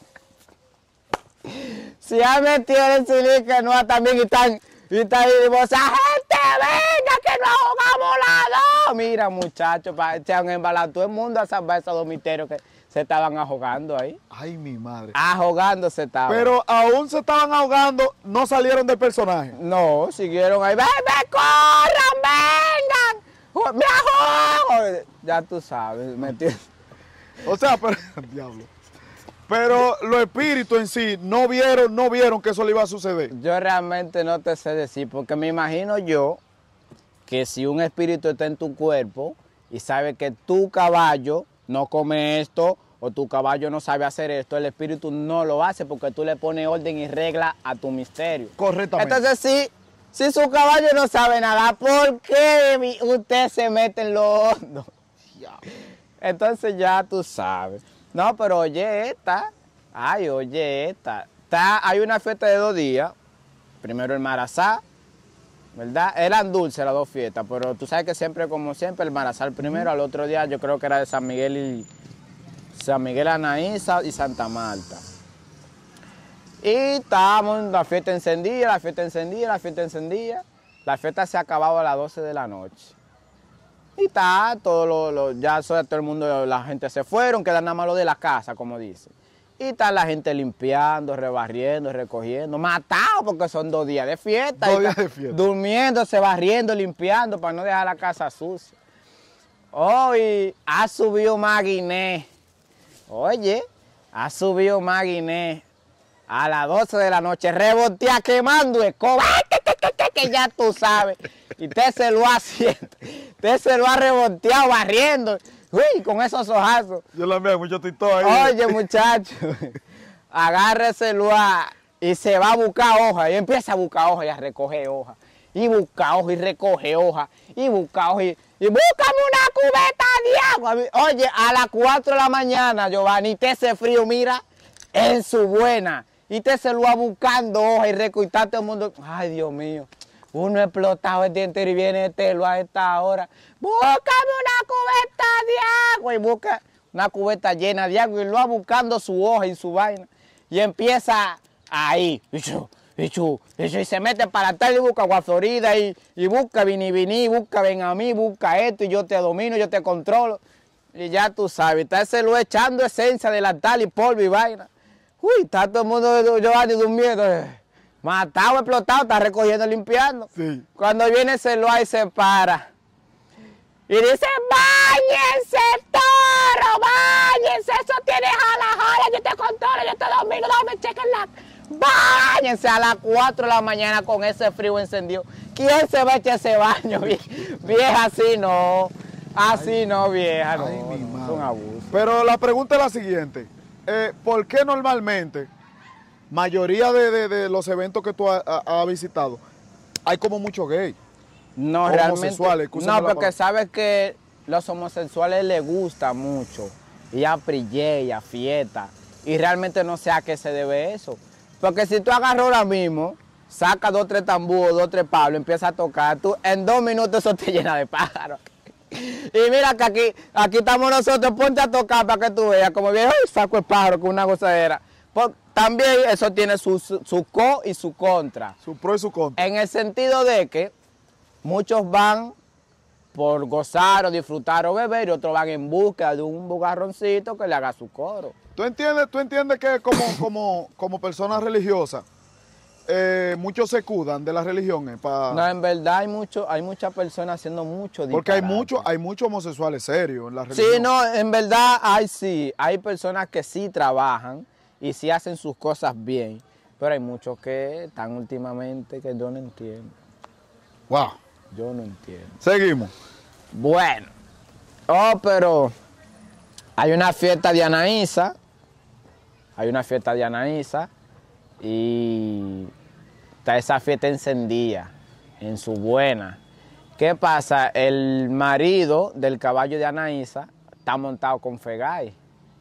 Speaker 2: si ha metido Leslie que no también y están y está ahí y vos, gente venga que nos ahogamos las dos. Mira muchachos, se han embalado todo el mundo a salvar esos dos misterios que se estaban ahogando ahí.
Speaker 1: Ay, mi madre.
Speaker 2: Ahogando se estaban.
Speaker 1: Pero aún se estaban ahogando, no salieron del personaje.
Speaker 2: No, siguieron ahí. ¡Ven, ven, corran, vengan! ¡Me ahogo! Ya tú sabes, ¿me entiendes?
Speaker 1: O sea, pero, diablo. Pero los espíritus en sí no vieron, no vieron que eso le iba a suceder.
Speaker 2: Yo realmente no te sé decir, porque me imagino yo que si un espíritu está en tu cuerpo y sabe que tu caballo no come esto, o tu caballo no sabe hacer esto, el espíritu no lo hace porque tú le pones orden y regla a tu misterio.
Speaker 1: Correctamente.
Speaker 2: Entonces, si, si su caballo no sabe nada, ¿por qué usted se mete en lo hondo? Entonces ya tú sabes. No, pero oye esta, ay, oye esta. Está, hay una fiesta de dos días, primero el Marazá, ¿verdad? Eran dulces las dos fiestas, pero tú sabes que siempre, como siempre, el Marazá el primero, al otro día yo creo que era de San Miguel y San Miguel Anaísa y Santa Marta. Y estábamos en la fiesta encendida, la fiesta encendida, la fiesta encendida. La fiesta se acababa a las doce de la noche. Y está, todo lo, lo, ya todo el mundo, la gente se fueron, queda nada más lo de la casa, como dice. Y está la gente limpiando, rebarriendo, recogiendo, matado porque son dos días de fiesta.
Speaker 1: Dos días de fiesta.
Speaker 2: Durmiéndose, barriendo, limpiando para no dejar la casa sucia. Hoy ha subido Maguiné. Oye, Ha subido Maguiné a las doce de la noche, rebotea quemando escoba, que ya tú sabes. Y usted se lo ha haciendo, usted se lo ha reboteado barriendo. Uy, con esos ojazos.
Speaker 1: Yo la veo mucho tito ahí.
Speaker 2: Oye, muchacho, agárreselo a, y se va a buscar hoja. Y empieza a buscar hoja y a recoger hoja. Y busca hoja y recoge hoja. Y busca hoja y, y búscame una cubeta de agua. Oye, a las cuatro de la mañana, Giovanni, te ese frío, mira, en su buena. Y te se lo va buscando hoja y recoger todo el mundo. Ay, Dios mío. Uno explotado el día entero y viene este lo a esta hora. Búscame una cubeta de agua. Y busca una cubeta llena de agua y lo va buscando su hoja y su vaina. Y empieza ahí. Bicho, bicho, bicho, y se mete para atrás y busca agua florida y, y busca vini vini, busca ven a mí, busca esto y yo te domino, yo te controlo. Y ya tú sabes, está ese lo echando esencia de la tal y polvo y vaina. Uy, está todo el mundo Giovanni durmiendo. Matado, explotado, está recogiendo, limpiando.
Speaker 1: Sí.
Speaker 2: Cuando viene ese loa y se para. Y dice, ¡báñense, toro! ¡Báñense! Eso tiene jala, jala, yo te controlo, yo te domino, dame chequenla. ¡Báñense! A las cuatro de la mañana con ese frío encendido. ¿Quién se va a echar ese baño? Vieja, así no. Así ay, no, vieja, no.
Speaker 1: Ay, mi
Speaker 2: no,
Speaker 1: madre.
Speaker 2: Es un abuso.
Speaker 1: Pero la pregunta es la siguiente. Eh, ¿Por qué normalmente, mayoría de, de, de los eventos que tú has ha, ha visitado, hay como muchos gays?
Speaker 2: No, realmente. No, porque sabes que los homosexuales les gusta mucho ir a prille y a fiesta. Y realmente no sé a qué se debe eso. Porque si tú agarras ahora mismo, sacas dos, tres tambúos, dos, tres palos, empiezas a tocar, tú en dos minutos eso te llena de pájaros. Y mira que aquí, aquí estamos nosotros, ponte a tocar para que tú veas, como bien, ¡ay, saco el pájaro con una gozadera! Pues, también eso tiene su, su, su co y su contra.
Speaker 1: Su pro y su contra.
Speaker 2: En el sentido de que muchos van por gozar o disfrutar o beber y otros van en busca de un bugarroncito que le haga su coro.
Speaker 1: ¿Tú entiendes, tú entiendes que como, como, como persona religiosa, eh, muchos se cuidan de las religiones? Pa...
Speaker 2: No, en verdad hay, mucho, hay muchas personas haciendo mucho disparate.
Speaker 1: Porque hay muchos hay muchos homosexuales serios en la religión.
Speaker 2: Sí, no, en verdad hay sí, hay personas que sí trabajan y sí hacen sus cosas bien, pero hay muchos que están últimamente que yo no entiendo.
Speaker 1: Wow.
Speaker 2: Yo no entiendo.
Speaker 1: Seguimos.
Speaker 2: Bueno, oh, pero hay una fiesta de Anaísa, hay una fiesta de Anaísa y está esa fiesta encendida en su buena. ¿Qué pasa? El marido del caballo de Anaísa está montado con Fegay.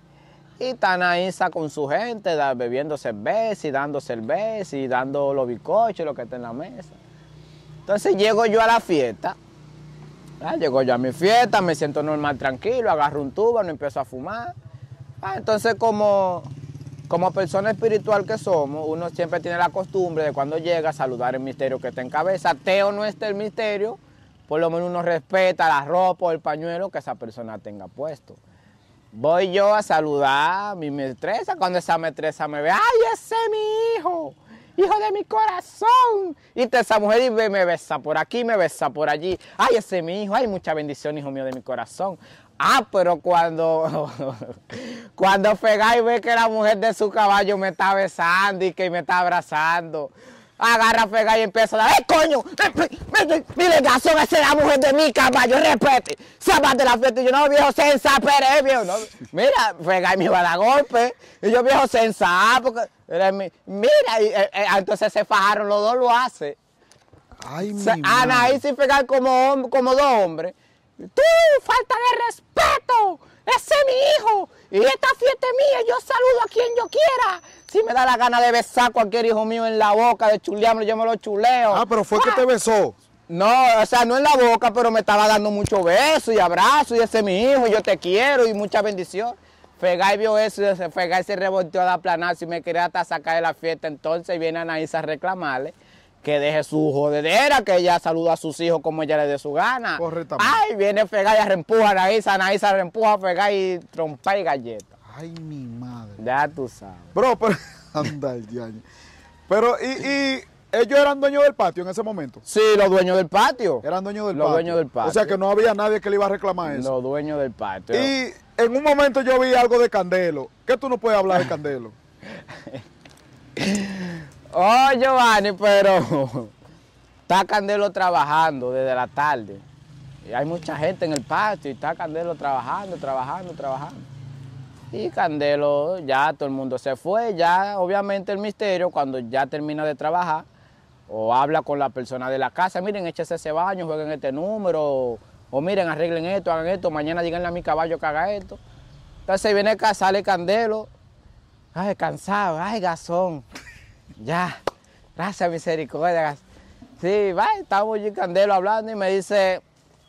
Speaker 2: Y está Anaísa con su gente da, bebiendo cerveza y dando cerveza y dando los bizcochos, lo que está en la mesa. Entonces llego yo a la fiesta, ah, llego yo a mi fiesta, me siento normal, tranquilo, agarro un tubo, no empiezo a fumar. Ah, entonces como, como persona espiritual que somos, uno siempre tiene la costumbre de cuando llega a saludar el misterio que está en cabeza. Ateo no esté el misterio, por lo menos uno respeta la ropa o el pañuelo que esa persona tenga puesto. Voy yo a saludar a mi maestresa, cuando esa maestresa me ve, ¡ay, ese es mi hijo! ¡Hijo de mi corazón! Y esa mujer y me besa por aquí, me besa por allí. ¡Ay, ese es mi hijo! ¡Ay, mucha bendición, hijo mío de mi corazón! Ah, pero cuando, cuando Fegay ve que la mujer de su caballo me está besando y que me está abrazando, agarra a Fegay y empieza a dar, ¡eh, coño! ¡Mire, Gazón, esa es la mujer de mi caballo! ¡Respete! ¡Se va de la fiesta! Y yo, no, viejo, sensa, Pérez, viejo. No. Mira, Fegay me iba a dar golpe. Y yo, viejo, sensa, porque... Mira, y, eh, eh, entonces se fajaron, los dos lo hacen.
Speaker 1: Ay, mi
Speaker 2: Anaísa y Fegay como, como dos hombres. ¡Tú, falta de respeto! ¡Ese es mi hijo! Y esta fiesta es mía, yo saludo a quien yo quiera. Si me da la gana de besar a cualquier hijo mío en la boca, de chulearme, yo me lo chuleo.
Speaker 1: Ah, pero fue ¡ah! Que te besó.
Speaker 2: No, o sea, no en la boca, pero me estaba dando muchos besos y abrazos, y ese es mi hijo, y yo te quiero, y mucha bendición. Fegay vio eso, y Fegay se revolteó a dar planazo y me quería hasta sacar de la fiesta. Entonces viene Anaísa a reclamarle que deje su jodedera, que ella saluda a sus hijos como ella le dé su gana.
Speaker 1: Correctamente.
Speaker 2: Ay, viene Fegay a reempujar a Anaísa, Anaísa reempuja a Fegay y trompa y galleta.
Speaker 1: Ay, mi madre.
Speaker 2: Ya tú sabes.
Speaker 1: Bro, pero... Anda el diaño. Pero, y, y ellos eran dueños del patio en ese momento.
Speaker 2: Sí, los dueños del patio.
Speaker 1: Eran dueños del
Speaker 2: los
Speaker 1: patio.
Speaker 2: Los dueños del patio.
Speaker 1: O sea que no había nadie que le iba a reclamar eso.
Speaker 2: Los dueños del patio.
Speaker 1: Y en un momento yo vi algo de Candelo. ¿Qué tú no puedes hablar de Candelo?
Speaker 2: Oh, Giovanni, pero está Candelo trabajando desde la tarde. Y hay mucha gente en el patio y está Candelo trabajando, trabajando, trabajando. Y Candelo, ya todo el mundo se fue, ya obviamente el misterio, cuando ya termina de trabajar, o habla con la persona de la casa, miren, échese ese baño, jueguen este número, o, o miren, arreglen esto, hagan esto, mañana díganle a mi caballo que haga esto. Entonces viene acá, sale Candelo, ay, cansado, ay, Gazón, ya, gracias, misericordia. Sí, va, estamos yo y Candelo hablando y me dice,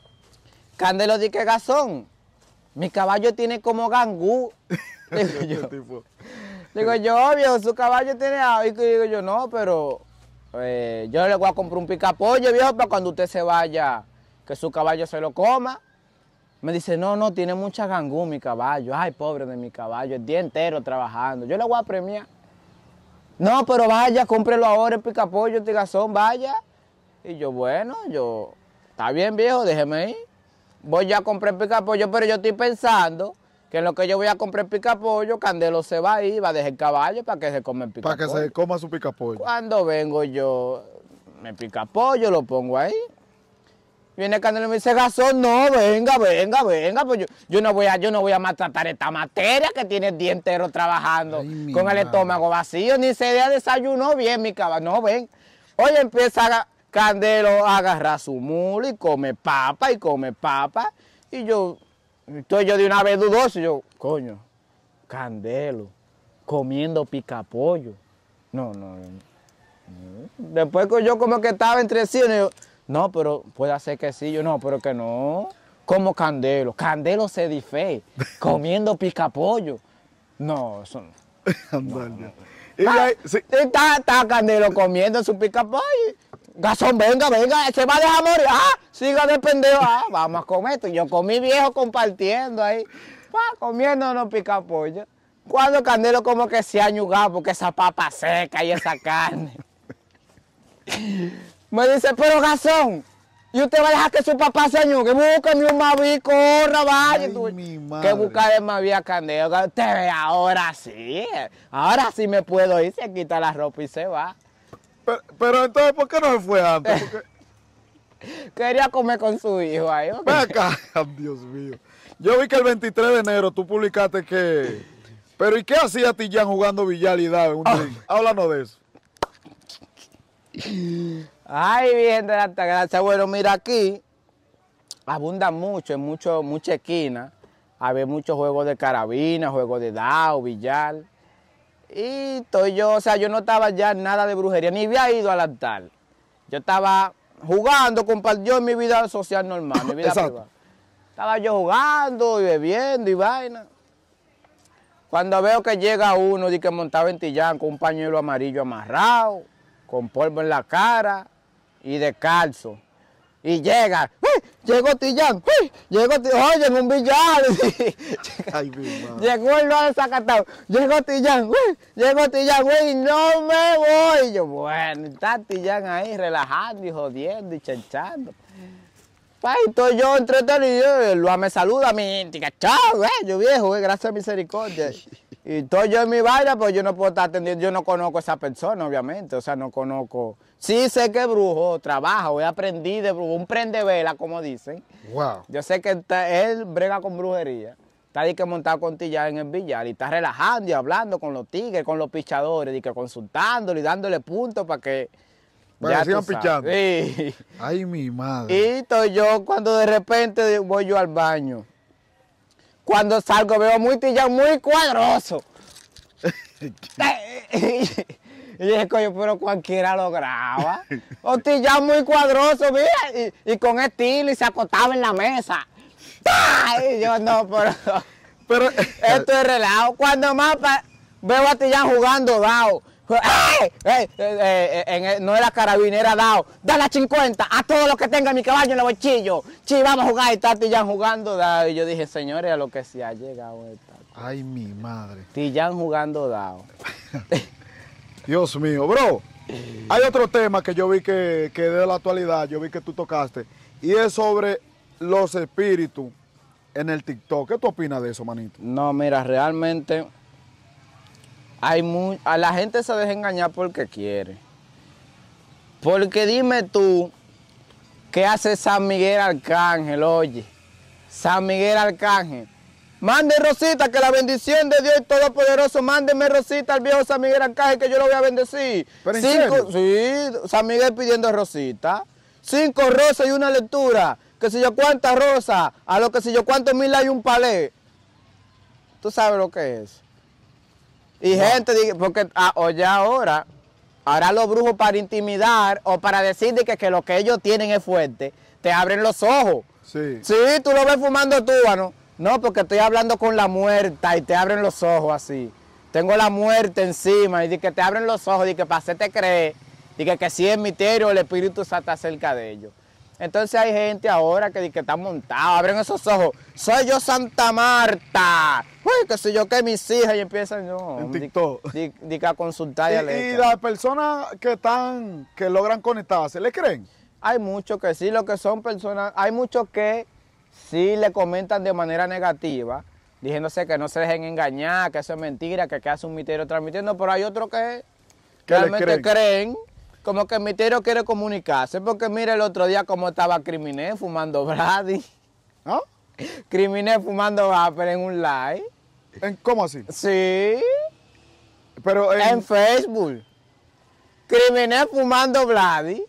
Speaker 2: Candelo, di que Gazón, mi caballo tiene como gangú. Digo yo, digo yo, obvio, su caballo tiene algo. Y digo yo, no, pero eh, yo le voy a comprar un picapollo, viejo, para cuando usted se vaya, que su caballo se lo coma. Me dice, no, no, tiene mucha gangú mi caballo. Ay, pobre de mi caballo, el día entero trabajando. Yo le voy a premiar. No, pero vaya, cómprelo ahora el picapollo, tigazón, vaya. Y yo, bueno, yo, está bien, viejo, déjeme ir. Voy ya a comprar el picapollo, pero yo estoy pensando que en lo que yo voy a comprar el picapollo, Candelo se va a ir, va a dejar el caballo para que se come el picapollo.
Speaker 1: Para que se coma su picapollo.
Speaker 2: Cuando vengo yo, me picapollo, lo pongo ahí. Viene Candelo y me dice, Gazón, no, venga, venga, venga, pues yo, yo, no voy a, yo no voy a maltratar esta materia que tiene el día entero trabajando. Ay, con el estómago vacío, ni se dé desayuno bien, mi caballo. No, ven. Oye, empieza a, Candelo a agarrar su mula y come papa y come papa. Y yo, estoy yo de una vez dudoso, y yo, coño, Candelo, comiendo picapollo. No, no, no. Después que yo como que estaba entre sí, y yo, no, pero puede ser que sí, yo no, pero que no. Como Candelo, Candelo se dife, comiendo picapollo. No, eso no. no, no. Y ahí, sí. está, está Candelo comiendo su picapollo. Gazón, venga, venga, se va a dejar morir. Ah, siga de pendejo. Ah, vamos a comer esto. Yo con mi viejo compartiendo ahí, pa, comiéndonos picapollo. Cuando Candelo como que se ha añugado porque esa papa seca y esa carne. Me dice, pero Gazón, ¿y usted va a dejar que su papá se añugue? Búsqueme un Maví, corra, vaya.
Speaker 1: Ay, tú, mi
Speaker 2: que buscar el Maví a Candelo. Usted ve, ahora sí, ahora sí me puedo ir, se quita la ropa y se va.
Speaker 1: Pero, pero entonces, ¿por qué no se fue antes? Porque...
Speaker 2: Quería comer con su hijo ahí.
Speaker 1: Ven acá, Dios mío. Yo vi que el veintitrés de enero tú publicaste que... Pero ¿y qué hacía Tillán jugando billar y dado en un ring? Háblanos de eso.
Speaker 2: Ay, bien de la Altagracia. Bueno, mira, aquí abunda mucho, en mucho, mucha esquina. Había muchos juegos de carabina, juegos de dado, billar. Y estoy yo, o sea, yo no estaba ya en nada de brujería, ni había ido al altar. Yo estaba jugando, compartiendo mi vida social normal, mi vida privada. Estaba yo jugando y bebiendo y vaina. Cuando veo que llega uno de que montaba en Tillán con un pañuelo amarillo amarrado, con polvo en la cara y descalzo. Y llega, ¡uy! Llegó Tillán, ¡uy! Llegó Tillán, oye, en un billar. Ay, llegó el no desacatado, llegó Tillán, ¡uy! Llegó Tillán, güey, no me voy. Yo, bueno, está Tillán ahí relajando y jodiendo y chanchando. Pa, y estoy yo entretenido, lo me saluda a mi tica, chao, eh, yo viejo, eh, gracias a misericordia. Y estoy yo en mi vaina, pues yo no puedo estar atendiendo, yo no conozco a esa persona, obviamente, o sea, no conozco. Sí sé que es brujo, trabaja, hoy aprendí de brujo, un prendevela, como dicen.
Speaker 1: Wow.
Speaker 2: Yo sé que está, él brega con brujería, está ahí que montado con Tillán en el billar y está relajando y hablando con los tigres, con los pichadores, y que consultándole y dándole puntos para que...
Speaker 1: Para que sigan pichando.
Speaker 2: Sí.
Speaker 1: Ay, mi madre.
Speaker 2: Y estoy yo cuando de repente voy yo al baño. Cuando salgo veo muy Tillán muy cuadroso. Y dije, coño, pero cualquiera lo graba. O Tillán muy cuadroso, mira, y, y con estilo y se acostaba en la mesa. Y yo, no, pero, pero esto es relajo. Cuando más pa, veo a Tillán jugando dado. ¡Ay! ¡Ey! Eh, eh, eh, eh, no era carabina, era dado. Dale a cincuenta a todo lo que tenga mi caballo en el bolsillo. Sí, vamos a jugar. Y está Tillán jugando dado. Y yo dije, señores, a lo que se ha llegado esta.
Speaker 1: Ay, mi madre.
Speaker 2: Tillán jugando dado.
Speaker 1: Dios mío, bro. Hay otro tema que yo vi que, que de la actualidad, yo vi que tú tocaste. Y es sobre los espíritus en el TikTok. ¿Qué tú opinas de eso, manito?
Speaker 2: No, mira, realmente hay muy, a la gente se deja engañar porque quiere. Porque dime tú, ¿qué hace San Miguel Arcángel? Oye, San Miguel Arcángel. Mande Rosita, que la bendición de Dios Todopoderoso, mándeme Rosita al viejo San Miguel Arcángel, que yo lo voy a bendecir.
Speaker 1: ¿Pero en
Speaker 2: Cinco, sí, San Miguel pidiendo Rosita. Cinco rosas y una lectura. Que si yo cuántas rosas, a lo que si yo cuántos mil hay un palé. Tú sabes lo que es. Y no. gente, porque ah, oye ahora, ahora los brujos para intimidar o para decirte que, que lo que ellos tienen es fuerte, te abren los ojos.
Speaker 1: Sí.
Speaker 2: Sí, tú lo ves fumando túbano. No, porque estoy hablando con la muerta y te abren los ojos así. Tengo la muerte encima y de que te abren los ojos y que para hacerte creer, y que, que si es misterio, el Espíritu Santo está cerca de ellos. Entonces hay gente ahora que, que está montada, abren esos ojos. Soy yo Santa Marta. Uy, que soy yo que mis hijas y empiezan no,
Speaker 1: en TikTok.
Speaker 2: Di, di, di que a consultar.
Speaker 1: Y, y las personas que están, que logran conectarse, ¿le creen?
Speaker 2: Hay muchos que sí, lo que son personas, hay muchos que sí le comentan de manera negativa, diciéndose que no se dejen engañar, que eso es mentira, que, que hace un misterio transmitiendo, pero hay otros que realmente creen, como que el misterio quiere comunicarse, porque mira el otro día cómo estaba Criminé fumando Brady.
Speaker 1: ¿Ah?
Speaker 2: Criminé fumando vapor en un live.
Speaker 1: ¿En, ¿Cómo así?
Speaker 2: Sí.
Speaker 1: Pero en...
Speaker 2: en Facebook. Criminé fumando Brady.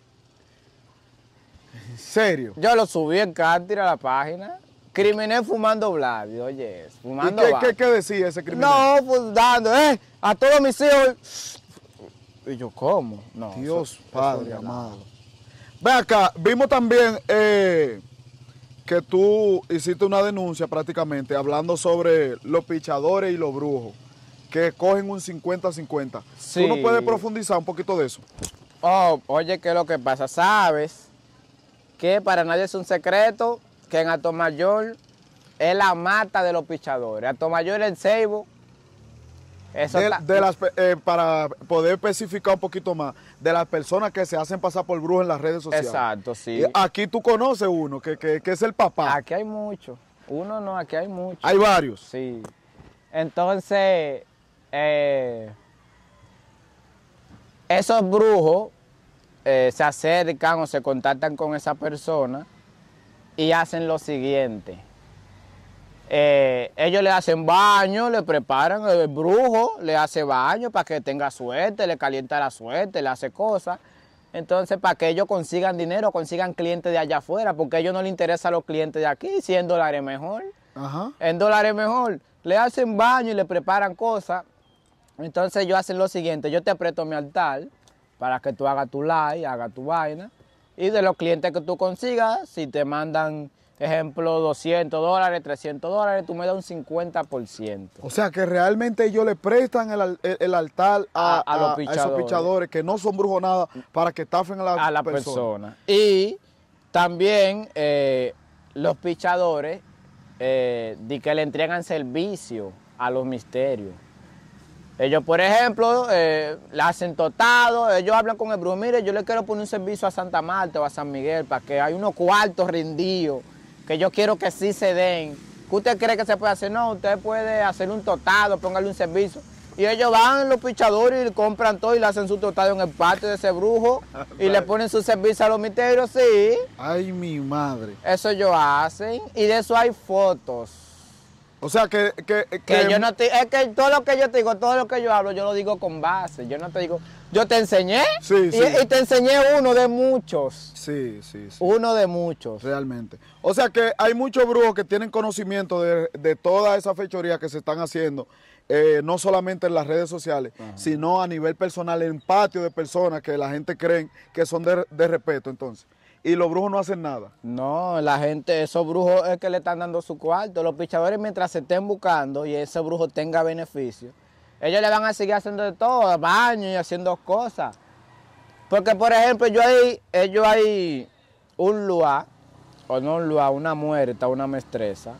Speaker 1: ¿En serio?
Speaker 2: Yo lo subí en Cártira a la página. Criminé fumando Vladi, oye, fumando
Speaker 1: ¿Y qué, qué, qué decía ese criminal?
Speaker 2: No, pues dando, eh, a todos mis hijos. Y yo, ¿cómo? No,
Speaker 1: Dios
Speaker 2: eso,
Speaker 1: Padre
Speaker 2: eso
Speaker 1: amado. Ve acá, vimos también eh, que tú hiciste una denuncia prácticamente hablando sobre los pichadores y los brujos, que cogen un cincuenta cincuenta.
Speaker 2: Sí.
Speaker 1: ¿Tú no puedes profundizar un poquito de eso?
Speaker 2: Oh, oye, ¿qué es lo que pasa? ¿Sabes? Que para nadie es un secreto que en Atomayor es la mata de los pichadores. Atomayor es el ceibo. Eso
Speaker 1: de,
Speaker 2: está...
Speaker 1: de las, eh, para poder especificar un poquito más, de las personas que se hacen pasar por brujos en las redes sociales.
Speaker 2: Exacto, sí.
Speaker 1: Y aquí tú conoces uno, que, que, que es el papá.
Speaker 2: Aquí hay muchos. Uno no, aquí hay muchos.
Speaker 1: Hay varios.
Speaker 2: Sí. Entonces, eh, esos brujos eh, se acercan o se contactan con esa persona y hacen lo siguiente. Eh, ellos le hacen baño, le preparan, el brujo le hace baño para que tenga suerte, le calienta la suerte, le hace cosas. Entonces, para que ellos consigan dinero, consigan clientes de allá afuera, porque a ellos no les interesan los clientes de aquí, si en dólares mejor.
Speaker 1: Ajá.
Speaker 2: En dólares mejor. Le hacen baño y le preparan cosas. Entonces ellos hacen lo siguiente, yo te presto mi altar para que tú hagas tu live, hagas tu vaina. Y de los clientes que tú consigas, si te mandan, ejemplo, doscientos dólares, trescientos dólares, tú me das un cincuenta por ciento.
Speaker 1: O sea que realmente ellos le prestan el, el, el altar a, a, a, los pichadores. a esos pichadores que no son brujos nada para que estafen a la,
Speaker 2: a la
Speaker 1: persona.
Speaker 2: persona. Y también eh, los pichadores eh, de que le entregan servicio a los misterios. Ellos, por ejemplo, eh, le hacen totado, ellos hablan con el brujo, mire, yo le quiero poner un servicio a Santa Marta o a San Miguel para que hay unos cuartos rendidos, que yo quiero que sí se den. ¿Qué usted cree que se puede hacer? No, usted puede hacer un totado, póngale un servicio. Y ellos van, los pichadores, y compran todo y le hacen su totado en el patio de ese brujo y le ponen su servicio a los misterios, sí.
Speaker 1: Ay, mi madre.
Speaker 2: Eso ellos hacen y de eso hay fotos.
Speaker 1: O sea que... que, que,
Speaker 2: que yo no te, es que todo lo que yo te digo, todo lo que yo hablo, yo lo digo con base. Yo no te digo, yo te enseñé
Speaker 1: sí,
Speaker 2: y,
Speaker 1: sí.
Speaker 2: y te enseñé uno de muchos.
Speaker 1: Sí, sí, sí.
Speaker 2: Uno de muchos.
Speaker 1: Realmente. O sea que hay muchos brujos que tienen conocimiento de, de toda esa fechoría que se están haciendo, eh, no solamente en las redes sociales, ajá, sino a nivel personal, en patio de personas que la gente cree que son de, de respeto, entonces. Y los brujos no hacen nada.
Speaker 2: No, la gente, esos brujos es que le están dando su cuarto. Los pichadores, mientras se estén buscando y ese brujo tenga beneficio, ellos le van a seguir haciendo de todo, baño y haciendo cosas. Porque, por ejemplo, yo hay, ellos hay un lugar, o no un lugar, una muerta, una maestresa,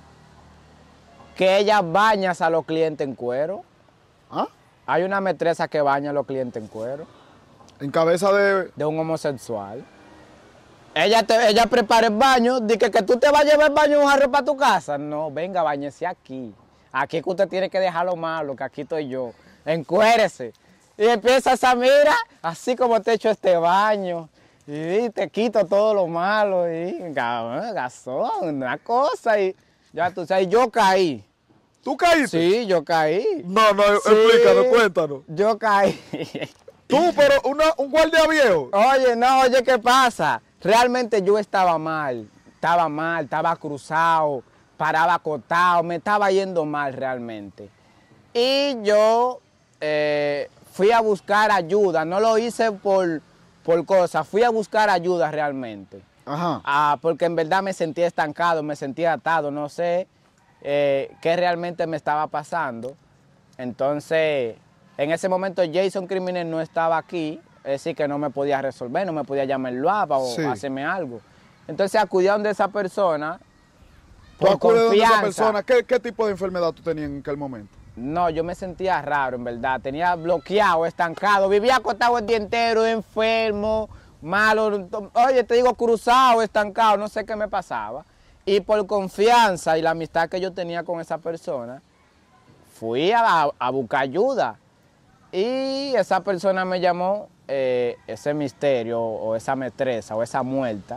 Speaker 2: que ella baña a los clientes en cuero.
Speaker 1: ¿Ah?
Speaker 2: Hay una maestresa que baña a los clientes en cuero.
Speaker 1: En cabeza de...
Speaker 2: De un homosexual. Ella, te, ella prepara el baño, dice que tú te vas a llevar el baño un jarro para tu casa. No, venga, bañese aquí. Aquí es que usted tiene que dejar lo malo, que aquí estoy yo. Encuérese. Y empieza esa mira, así como te echo este baño. Y te quito todo lo malo. Y gasón, una cosa. Y ya tú sabes, yo caí.
Speaker 1: ¿Tú caíste?
Speaker 2: Sí, yo caí.
Speaker 1: No, no,
Speaker 2: Sí,
Speaker 1: explícanos, cuéntanos.
Speaker 2: Yo caí.
Speaker 1: Tú, pero una, un guardia viejo.
Speaker 2: Oye, no, oye, ¿qué pasa? Realmente yo estaba mal, estaba mal, estaba cruzado, paraba acotado, me estaba yendo mal realmente. Y yo eh, fui a buscar ayuda, no lo hice por, por cosas, fui a buscar ayuda realmente.
Speaker 1: Ajá.
Speaker 2: Ah, porque en verdad me sentía estancado, me sentía atado, no sé eh, qué realmente me estaba pasando. Entonces, en ese momento Jason Criminal no estaba aquí, es decir, que no me podía resolver, no me podía llamar el L A P A o
Speaker 1: Sí.
Speaker 2: hacerme algo. Entonces acudí a donde esa persona,
Speaker 1: ¿Tú
Speaker 2: por
Speaker 1: acudes donde esa
Speaker 2: confianza.
Speaker 1: persona? ¿Qué, ¿Qué tipo de enfermedad tú tenías en aquel momento?
Speaker 2: No, yo me sentía raro, en verdad. Tenía bloqueado, estancado, vivía acostado el día entero, enfermo, malo. Oye, te digo, cruzado, estancado, no sé qué me pasaba. Y por confianza y la amistad que yo tenía con esa persona, fui a, a buscar ayuda. Y esa persona me llamó, eh, ese misterio, o esa metresa, o esa muerta.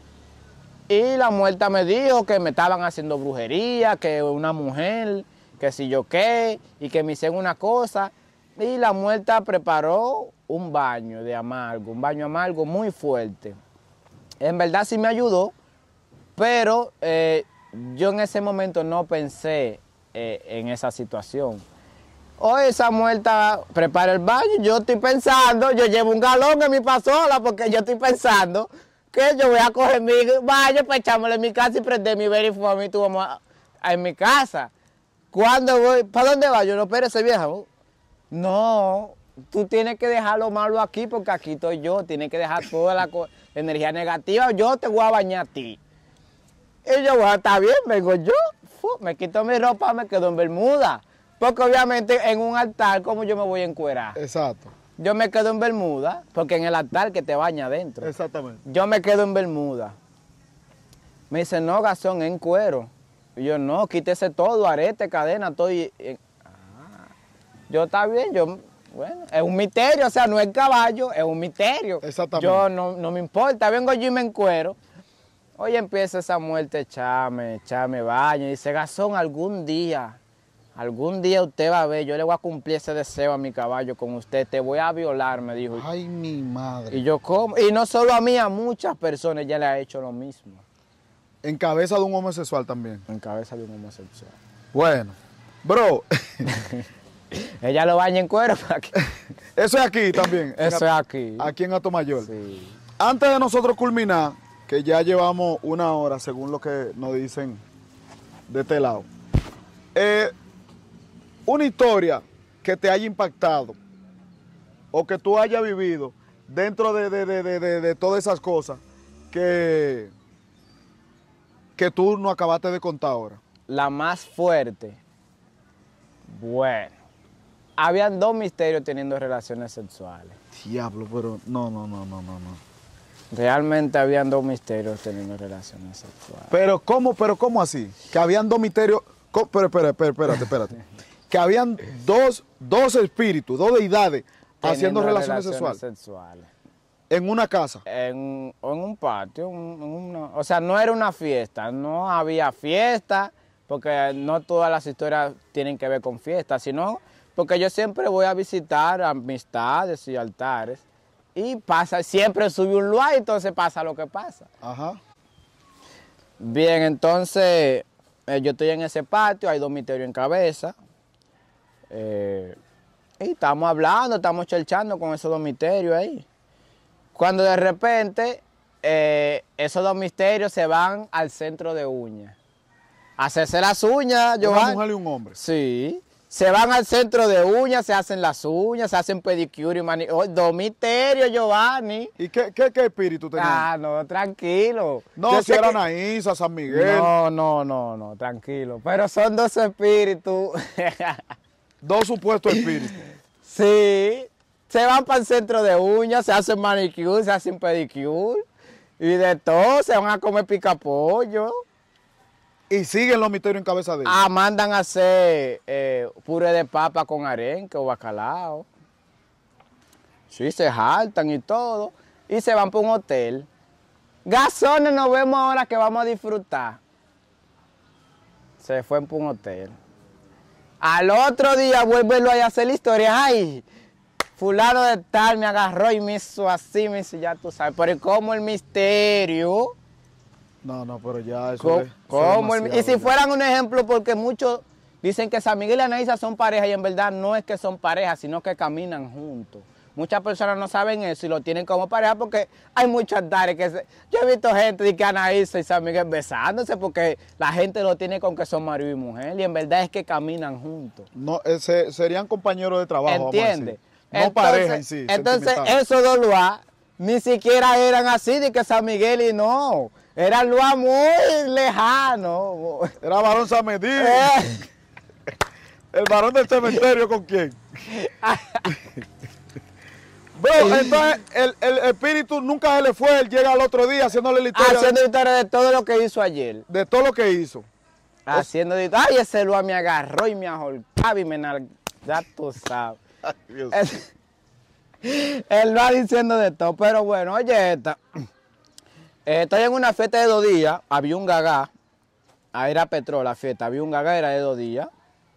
Speaker 2: Y la muerta me dijo que me estaban haciendo brujería, que una mujer, que si yo qué, y que me hicieron una cosa. Y la muerta preparó un baño de amargo, un baño amargo muy fuerte. En verdad sí me ayudó, pero eh, yo en ese momento no pensé eh, en esa situación. Hoy esa muerta prepara el baño, yo estoy pensando, yo llevo un galón en mi pasola porque yo estoy pensando que yo voy a coger mi baño para echármelo en mi casa y prender mi verifone y tú vamos a, a, en mi casa. ¿Cuándo voy? ¿Para dónde va? Yo no, espérese vieja. No, tú tienes que dejar lo malo aquí porque aquí estoy yo, tienes que dejar toda la energía negativa, yo te voy a bañar a ti. Y yo, bueno, está bien, vengo yo, fu, me quito mi ropa, me quedo en bermuda. Porque obviamente en un altar, ¿cómo yo me voy a encuerar?
Speaker 1: Exacto.
Speaker 2: Yo me quedo en bermuda, porque en el altar que te baña adentro.
Speaker 1: Exactamente.
Speaker 2: Yo me quedo en bermuda. Me dice, no, Gastón, en cuero. Y yo, no, quítese todo, arete, cadena, todo. Y, y, ah, yo, está bien, yo, bueno, es un misterio, o sea, no es caballo, es un misterio.
Speaker 1: Exactamente.
Speaker 2: Yo, no, no me importa, vengo yo y me encuero. Oye, empieza esa muerte, echame, echame baño. Y dice, Gastón, algún día... Algún día usted va a ver, yo le voy a cumplir ese deseo a mi caballo con usted, te voy a violar, me dijo.
Speaker 1: Ay, mi madre.
Speaker 2: Y yo, ¿cómo? Y no solo a mí, a muchas personas ya le ha hecho lo mismo.
Speaker 1: En cabeza de un homosexual también.
Speaker 2: En cabeza de un homosexual.
Speaker 1: Bueno, bro,
Speaker 2: Ella lo baña en cuero para que...
Speaker 1: eso es aquí también.
Speaker 2: Eso es aquí.
Speaker 1: Aquí en Atomayor.
Speaker 2: Sí.
Speaker 1: Antes de nosotros culminar, que ya llevamos una hora, según lo que nos dicen de este lado, eh, una historia que te haya impactado o que tú hayas vivido dentro de, de, de, de, de, de todas esas cosas que, que tú no acabaste de contar ahora.
Speaker 2: La más fuerte. Bueno. Habían dos misterios teniendo relaciones sexuales.
Speaker 1: Diablo, pero no, no, no, no, no, no.
Speaker 2: Realmente habían dos misterios teniendo relaciones sexuales.
Speaker 1: Pero ¿cómo, pero cómo así? Que habían dos misterios, co- pero espera, espera, espérate, espérate. Que habían dos, dos espíritus, dos deidades haciendo
Speaker 2: Teniendo
Speaker 1: relaciones, sexuales
Speaker 2: sexuales.
Speaker 1: en una casa.
Speaker 2: En, en un patio, en una- o sea, no era una fiesta, no había fiesta, porque no todas las historias tienen que ver con fiestas, sino porque yo siempre voy a visitar amistades y altares, y pasa, siempre sube un lugar, entonces pasa lo que pasa.
Speaker 1: Ajá.
Speaker 2: Bien, entonces, eh, yo estoy en ese patio, hay dos misterios en cabeza, eh, y estamos hablando, estamos chelchando con esos dos misterios ahí. Cuando de repente eh, esos dos misterios se van al centro de uñas. A hacerse las uñas,
Speaker 1: Una
Speaker 2: Giovanni.
Speaker 1: mujer y un hombre.
Speaker 2: Sí. Se van al centro de uñas, se hacen las uñas, se hacen pedicure y manicure. Oh, dos misterios, Giovanni.
Speaker 1: ¿Y qué, qué, qué espíritu tenían?
Speaker 2: Ah, no, tranquilo.
Speaker 1: no,
Speaker 2: Yo
Speaker 1: si
Speaker 2: sé
Speaker 1: era
Speaker 2: que-
Speaker 1: Naísa, San Miguel,
Speaker 2: No, no, no, no, tranquilo. Pero son dos espíritus.
Speaker 1: dos supuestos espíritus.
Speaker 2: Sí, se van para el centro de uñas, se hacen manicure, se hacen pedicure Y de todo, se van a comer picapollo.
Speaker 1: Y siguen los misterios en cabeza de ellos.
Speaker 2: Ah, mandan a hacer eh, puré de papa con arenque o bacalao. Sí, se jaltan y todo. Y se van para un hotel. Gasones, nos vemos ahora que vamos a disfrutar. Se fue para un hotel. Al otro día vuelve a hacer la historia. Ay, fulano de tal me agarró y me hizo así, me hizo, ya tú sabes. Pero ¿cómo el misterio?
Speaker 1: No, no, pero ya eso
Speaker 2: ¿Cómo,
Speaker 1: es... eso
Speaker 2: cómo
Speaker 1: es
Speaker 2: el- y
Speaker 1: demasiado,
Speaker 2: si
Speaker 1: ya.
Speaker 2: fueran un ejemplo, porque muchos dicen que San Miguel y Anaísa son pareja y en verdad no es que son pareja, sino que caminan juntos. Muchas personas no saben eso y lo tienen como pareja porque hay muchos altares que se... Yo he visto gente de que Anaísa y San Miguel besándose porque la gente lo tiene con que son marido y mujer y en verdad es que caminan juntos.
Speaker 1: No, ese, serían compañeros de trabajo, vamos a
Speaker 2: ¿Entiendes?
Speaker 1: decir. No pareja en sí.
Speaker 2: Entonces,
Speaker 1: sentimental.
Speaker 2: esos dos Luas ni siquiera eran así de que San Miguel y no. Eran Luas muy lejanos.
Speaker 1: Era varón Samedí.
Speaker 2: Eh.
Speaker 1: El varón del cementerio, ¿con quién? Bro, entonces el, el espíritu nunca se le fue, él llega al otro día haciéndole la historia
Speaker 2: Haciendo historia de todo lo que hizo ayer.
Speaker 1: de todo lo que hizo.
Speaker 2: Haciendo historia. Ay, ese Lua me agarró y me ahorcaba y me nal... Ya tú sabes.
Speaker 1: Ay, Dios.
Speaker 2: El, él va diciendo de todo. Pero bueno, oye esta. Eh, estoy en una fiesta de dos días. Había un gagá. Ahí era Petro la fiesta. Había un gagá, era de dos días.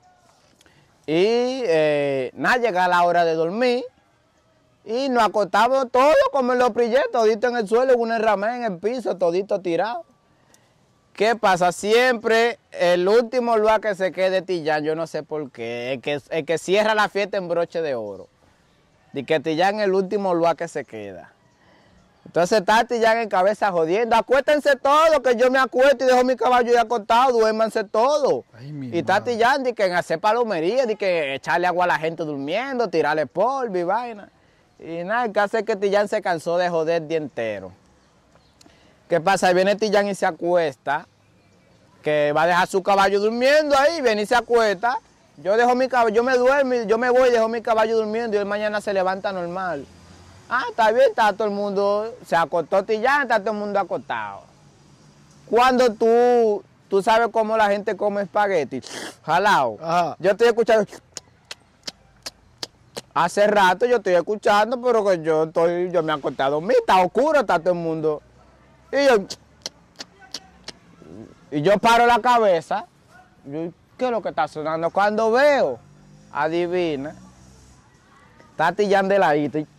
Speaker 2: Y eh, nada, llega la hora de dormir. Y nos acostamos todos como en los prillés, todito en el suelo, en un herramé en el piso, todito tirado. ¿Qué pasa? Siempre el último lugar que se quede Tillán, yo no sé por qué, el que, el que cierra la fiesta en broche de oro. Y que Tillán es el último lugar que se queda. Entonces está Tillán en cabeza jodiendo. Acuéstense todos, que yo me acuesto y dejo mi caballo ya acostado, duérmanse todos.
Speaker 1: Ay, mi
Speaker 2: Y está
Speaker 1: madre.
Speaker 2: Tillán de que en hacer palomería, de que echarle agua a la gente durmiendo, tirarle polvo y vaina. Y nada, el caso es que Tillán se cansó de joder el día entero. ¿Qué pasa? Ahí viene Tillán y se acuesta, que va a dejar su caballo durmiendo ahí, viene y se acuesta. Yo dejo mi caballo, yo me duermo, yo me voy y dejo mi caballo durmiendo y él mañana se levanta normal. Ah, está bien, está todo el mundo, se acostó Tillán, está todo el mundo acostado. Cuando tú, tú sabes cómo la gente come espagueti, jalao,
Speaker 1: Ajá.
Speaker 2: yo estoy escuchando... Hace rato yo estoy escuchando, pero que yo estoy, yo me he acostado a dormir, está oscuro, está todo el mundo. Y yo, y yo paro la cabeza, yo, ¿qué es lo que está sonando? Cuando veo, adivina, está Tillán de ladito, y-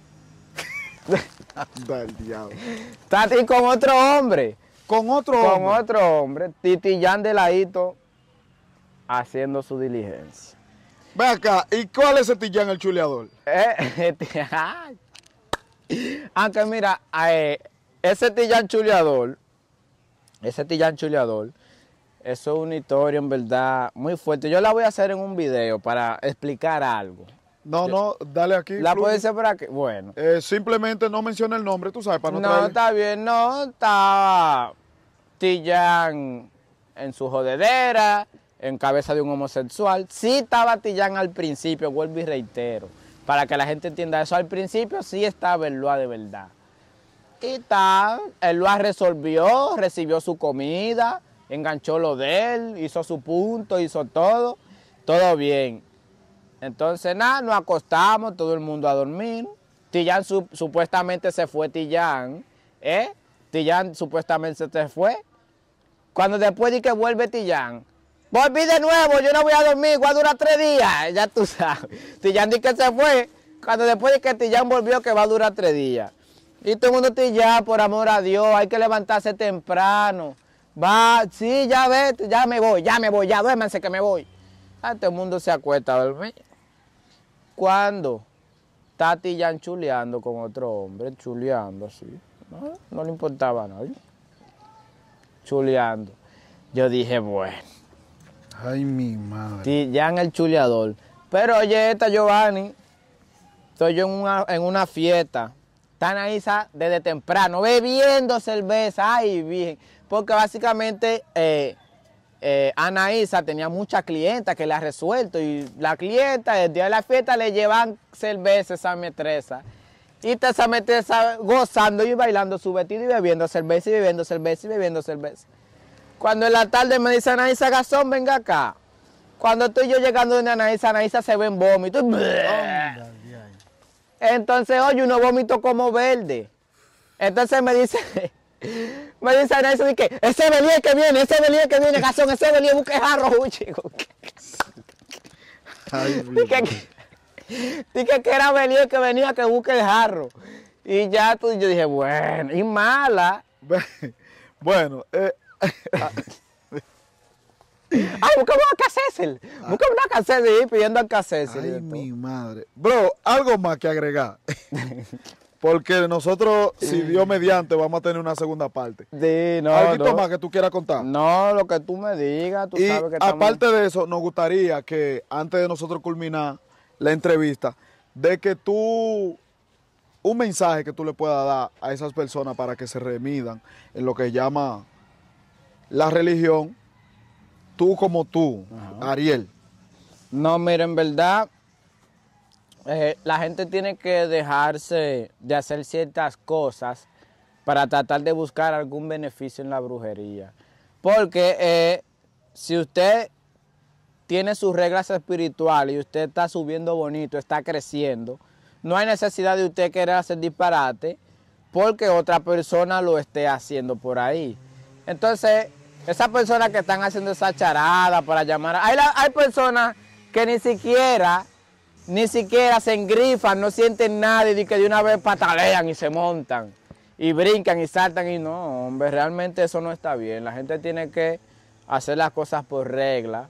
Speaker 1: Anda el diablo.
Speaker 2: está ti con otro hombre,
Speaker 1: Con otro
Speaker 2: con
Speaker 1: hombre.
Speaker 2: otro hombre, Tillán de ladito, haciendo su diligencia.
Speaker 1: Ve acá, ¿y cuál es ese Tillán, el chuleador?
Speaker 2: Eh, ay. Aunque mira, eh, ese Tillán chuleador, ese Tillán chuleador, eso es una historia en verdad muy fuerte. Yo la voy a hacer en un video para explicar algo.
Speaker 1: No, no, dale aquí.
Speaker 2: ¿La
Speaker 1: fluye.
Speaker 2: puede ser por aquí? Bueno.
Speaker 1: Eh, simplemente no menciona el nombre, tú sabes, para no,
Speaker 2: No,
Speaker 1: traerle-
Speaker 2: está bien, no, está Tillán en su jodedera, en cabeza de un homosexual. Sí estaba Tillán al principio, vuelvo y reitero, para que la gente entienda eso. Al principio sí estaba el Lua de verdad. Y está, el Lua resolvió, recibió su comida, enganchó lo de él, hizo su punto, hizo todo, todo bien. Entonces nada, nos acostamos, todo el mundo a dormir. Tillán su- supuestamente se fue Tillán, ¿eh? Tillán supuestamente se fue. Cuando después de que vuelve Tillán, volví de nuevo, yo no voy a dormir, voy a durar tres días, ya tú sabes. Tillán dice que se fue, cuando después de que Tillán volvió que va a durar tres días. Y todo el mundo Tillán, por amor a Dios, hay que levantarse temprano. Va, sí, ya ves, ya me voy, ya me voy, ya duérmanse que me voy. Ah, todo el mundo se acuesta a dormir. Cuando está Tillán chuleando con otro hombre, chuleando así, no, no le importaba a nadie. Chuleando. Yo dije, bueno,
Speaker 1: Ay, mi madre.
Speaker 2: Tillán el chuleador. Pero oye, esta Giovanni, estoy yo en una, en una fiesta. Están ahí sa- desde temprano, bebiendo cerveza, ay, bien. Porque básicamente eh, eh, Anaísa tenía muchas clientas que le ha resuelto. Y la clienta, el día de la fiesta, le llevan cerveza a esa maestresa. Y te se mete esa- gozando y bailando su vestido y bebiendo cerveza y bebiendo cerveza y bebiendo cerveza. Cuando en la tarde me dice Anaísa Gazón, venga acá. Cuando estoy yo llegando donde Anaísa, Anaísa se ve en vómito. Entonces, oye, uno vómito como verde. Entonces me dice, me dice Anaísa, dice, ese Belier que viene, ese Belier que viene, Gazón, ese Belier busque jarro, chico.
Speaker 1: Ay,
Speaker 2: Dije que, dije que era Belier que venía que busque el jarro. Y ya tú, yo dije, bueno, y mala.
Speaker 1: Bueno, eh,
Speaker 2: Ay, búscame una Cacésel. Búscame una Cacésel y pidiendo a Cacésel.
Speaker 1: ay, mi madre. Bro, algo más que agregar. Porque nosotros, si Dios mediante, vamos a tener una segunda parte.
Speaker 2: Sí, no,
Speaker 1: ¿Algo
Speaker 2: no.
Speaker 1: más que tú quieras contar?
Speaker 2: No, lo que tú me digas, tú
Speaker 1: Y
Speaker 2: sabes que estamos...
Speaker 1: aparte de eso, nos gustaría que antes de nosotros culminar la entrevista, de que tú, un mensaje que tú le puedas dar a esas personas para que se remidan en lo que llama la religión, tú como tú,
Speaker 2: Ajá.
Speaker 1: Ariel.
Speaker 2: No, mira, en verdad, eh, la gente tiene que dejarse de hacer ciertas cosas para tratar de buscar algún beneficio en la brujería. Porque eh, si usted tiene sus reglas espirituales y usted está subiendo bonito, está creciendo, no hay necesidad de usted querer hacer disparate porque otra persona lo esté haciendo por ahí. Entonces, esas personas que están haciendo esa charada para llamar... Hay, la, hay personas que ni siquiera, ni siquiera se engrifan, no sienten nada y que de una vez patalean y se montan y brincan y saltan y no, hombre, realmente eso no está bien. La gente tiene que hacer las cosas por regla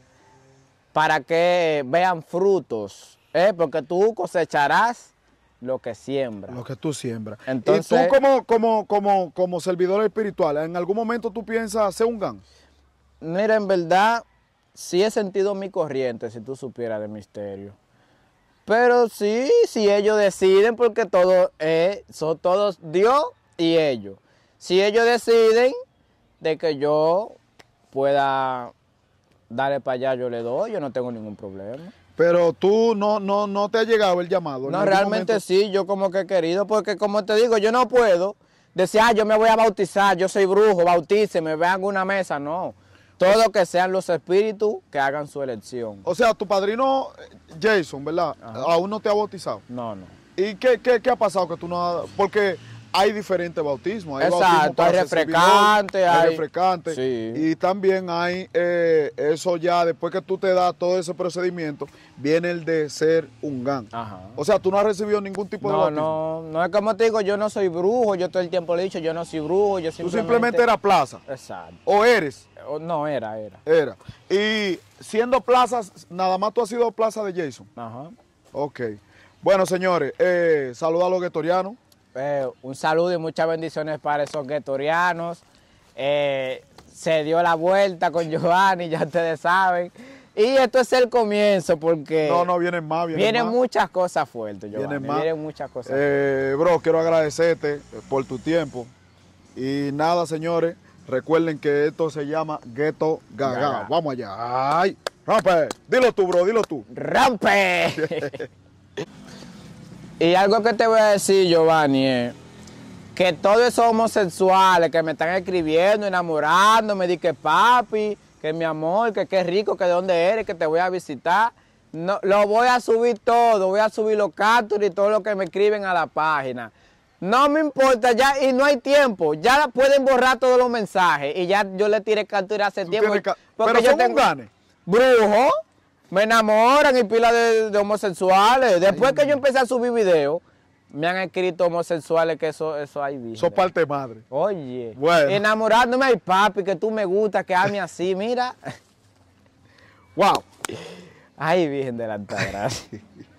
Speaker 2: para que vean frutos, ¿eh? Porque tú cosecharás lo que siembras.
Speaker 1: Lo que tú siembras.
Speaker 2: Entonces,
Speaker 1: y tú como, como, como, como servidor espiritual, ¿en algún momento tú piensas hacer un gan?
Speaker 2: Mira, en verdad, sí he sentido mi corriente, si tú supieras de misterio. Pero sí, si ellos deciden, porque todo es, son todos Dios y ellos. Si ellos deciden de que yo pueda darle para allá, yo le doy, yo no tengo ningún problema.
Speaker 1: Pero tú no, no, no te ha llegado el llamado. ¿En
Speaker 2: No,
Speaker 1: algún
Speaker 2: realmente
Speaker 1: momento?
Speaker 2: sí, yo como que he querido, porque como te digo, yo no puedo decir, ah, yo me voy a bautizar, yo soy brujo, bautíceme, vean una mesa, no. Todo que sean los espíritus que hagan su elección.
Speaker 1: O sea, tu padrino eh, Jason, ¿verdad?
Speaker 2: Ajá.
Speaker 1: Aún no te ha bautizado.
Speaker 2: No, no.
Speaker 1: ¿Y qué, qué, qué ha pasado que tú no has...? Porque hay diferentes bautismos. Hay
Speaker 2: Exacto,
Speaker 1: bautismo para
Speaker 2: hay
Speaker 1: ser
Speaker 2: refrescante,
Speaker 1: servidor, hay
Speaker 2: hay-
Speaker 1: refrescante.
Speaker 2: Sí.
Speaker 1: Y también hay eh, eso ya, después que tú te das todo ese procedimiento, viene el de ser un gan.
Speaker 2: Ajá.
Speaker 1: O sea, tú no has recibido ningún tipo de
Speaker 2: No,
Speaker 1: bautismo.
Speaker 2: no, no es como te digo, yo no soy brujo, yo todo el tiempo le he dicho, yo no soy brujo, yo
Speaker 1: Tú
Speaker 2: simplemente...
Speaker 1: simplemente eras plaza.
Speaker 2: Exacto.
Speaker 1: O eres.
Speaker 2: O- No, era, era.
Speaker 1: Era. Y siendo plazas, nada más tú has sido plaza de Jason.
Speaker 2: Ajá.
Speaker 1: Ok. Bueno, señores, eh, saludos a los guetorianos.
Speaker 2: Eh, un saludo y muchas bendiciones para esos guetorianos. Eh, se dio la vuelta con Giovanni, ya ustedes saben. Y esto es el comienzo porque
Speaker 1: No, no, vienen más, vienen,
Speaker 2: vienen
Speaker 1: más.
Speaker 2: muchas cosas fuertes, Giovanni.
Speaker 1: Vienen más.
Speaker 2: Vienen muchas cosas
Speaker 1: Eh, bro, quiero agradecerte por tu tiempo. Y nada, señores, recuerden que esto se llama Ghetto Gaga.
Speaker 2: Gaga.
Speaker 1: Vamos allá. Ay, rompe. Dilo tú, bro, dilo tú.
Speaker 2: fuertes. ¡Rompe! Y algo que te voy a decir, Giovanni, es que todos esos homosexuales que me están escribiendo, enamorándome, di que papi, que mi amor, que qué rico, que de dónde eres, que te voy a visitar, no, lo voy a subir todo, voy a subir los capturas y todo lo que me escriben a la página. No me importa ya, y no hay tiempo, ya pueden borrar todos los mensajes y ya yo le tiré captura hace
Speaker 1: Tú
Speaker 2: tiempo.
Speaker 1: tienes ca-
Speaker 2: porque
Speaker 1: Pero
Speaker 2: yo
Speaker 1: son
Speaker 2: tengo-
Speaker 1: un gane.
Speaker 2: Brujo, me enamoran y pila de, de homosexuales. Después que yo empecé a subir videos, me han escrito homosexuales que eso, eso hay virgen.
Speaker 1: Son parte madre.
Speaker 2: Oye,
Speaker 1: Bueno.
Speaker 2: enamorándome, ay papi, que tú me gustas, que ame así, mira.
Speaker 1: Wow.
Speaker 2: Ay, Virgen de la Altagracia.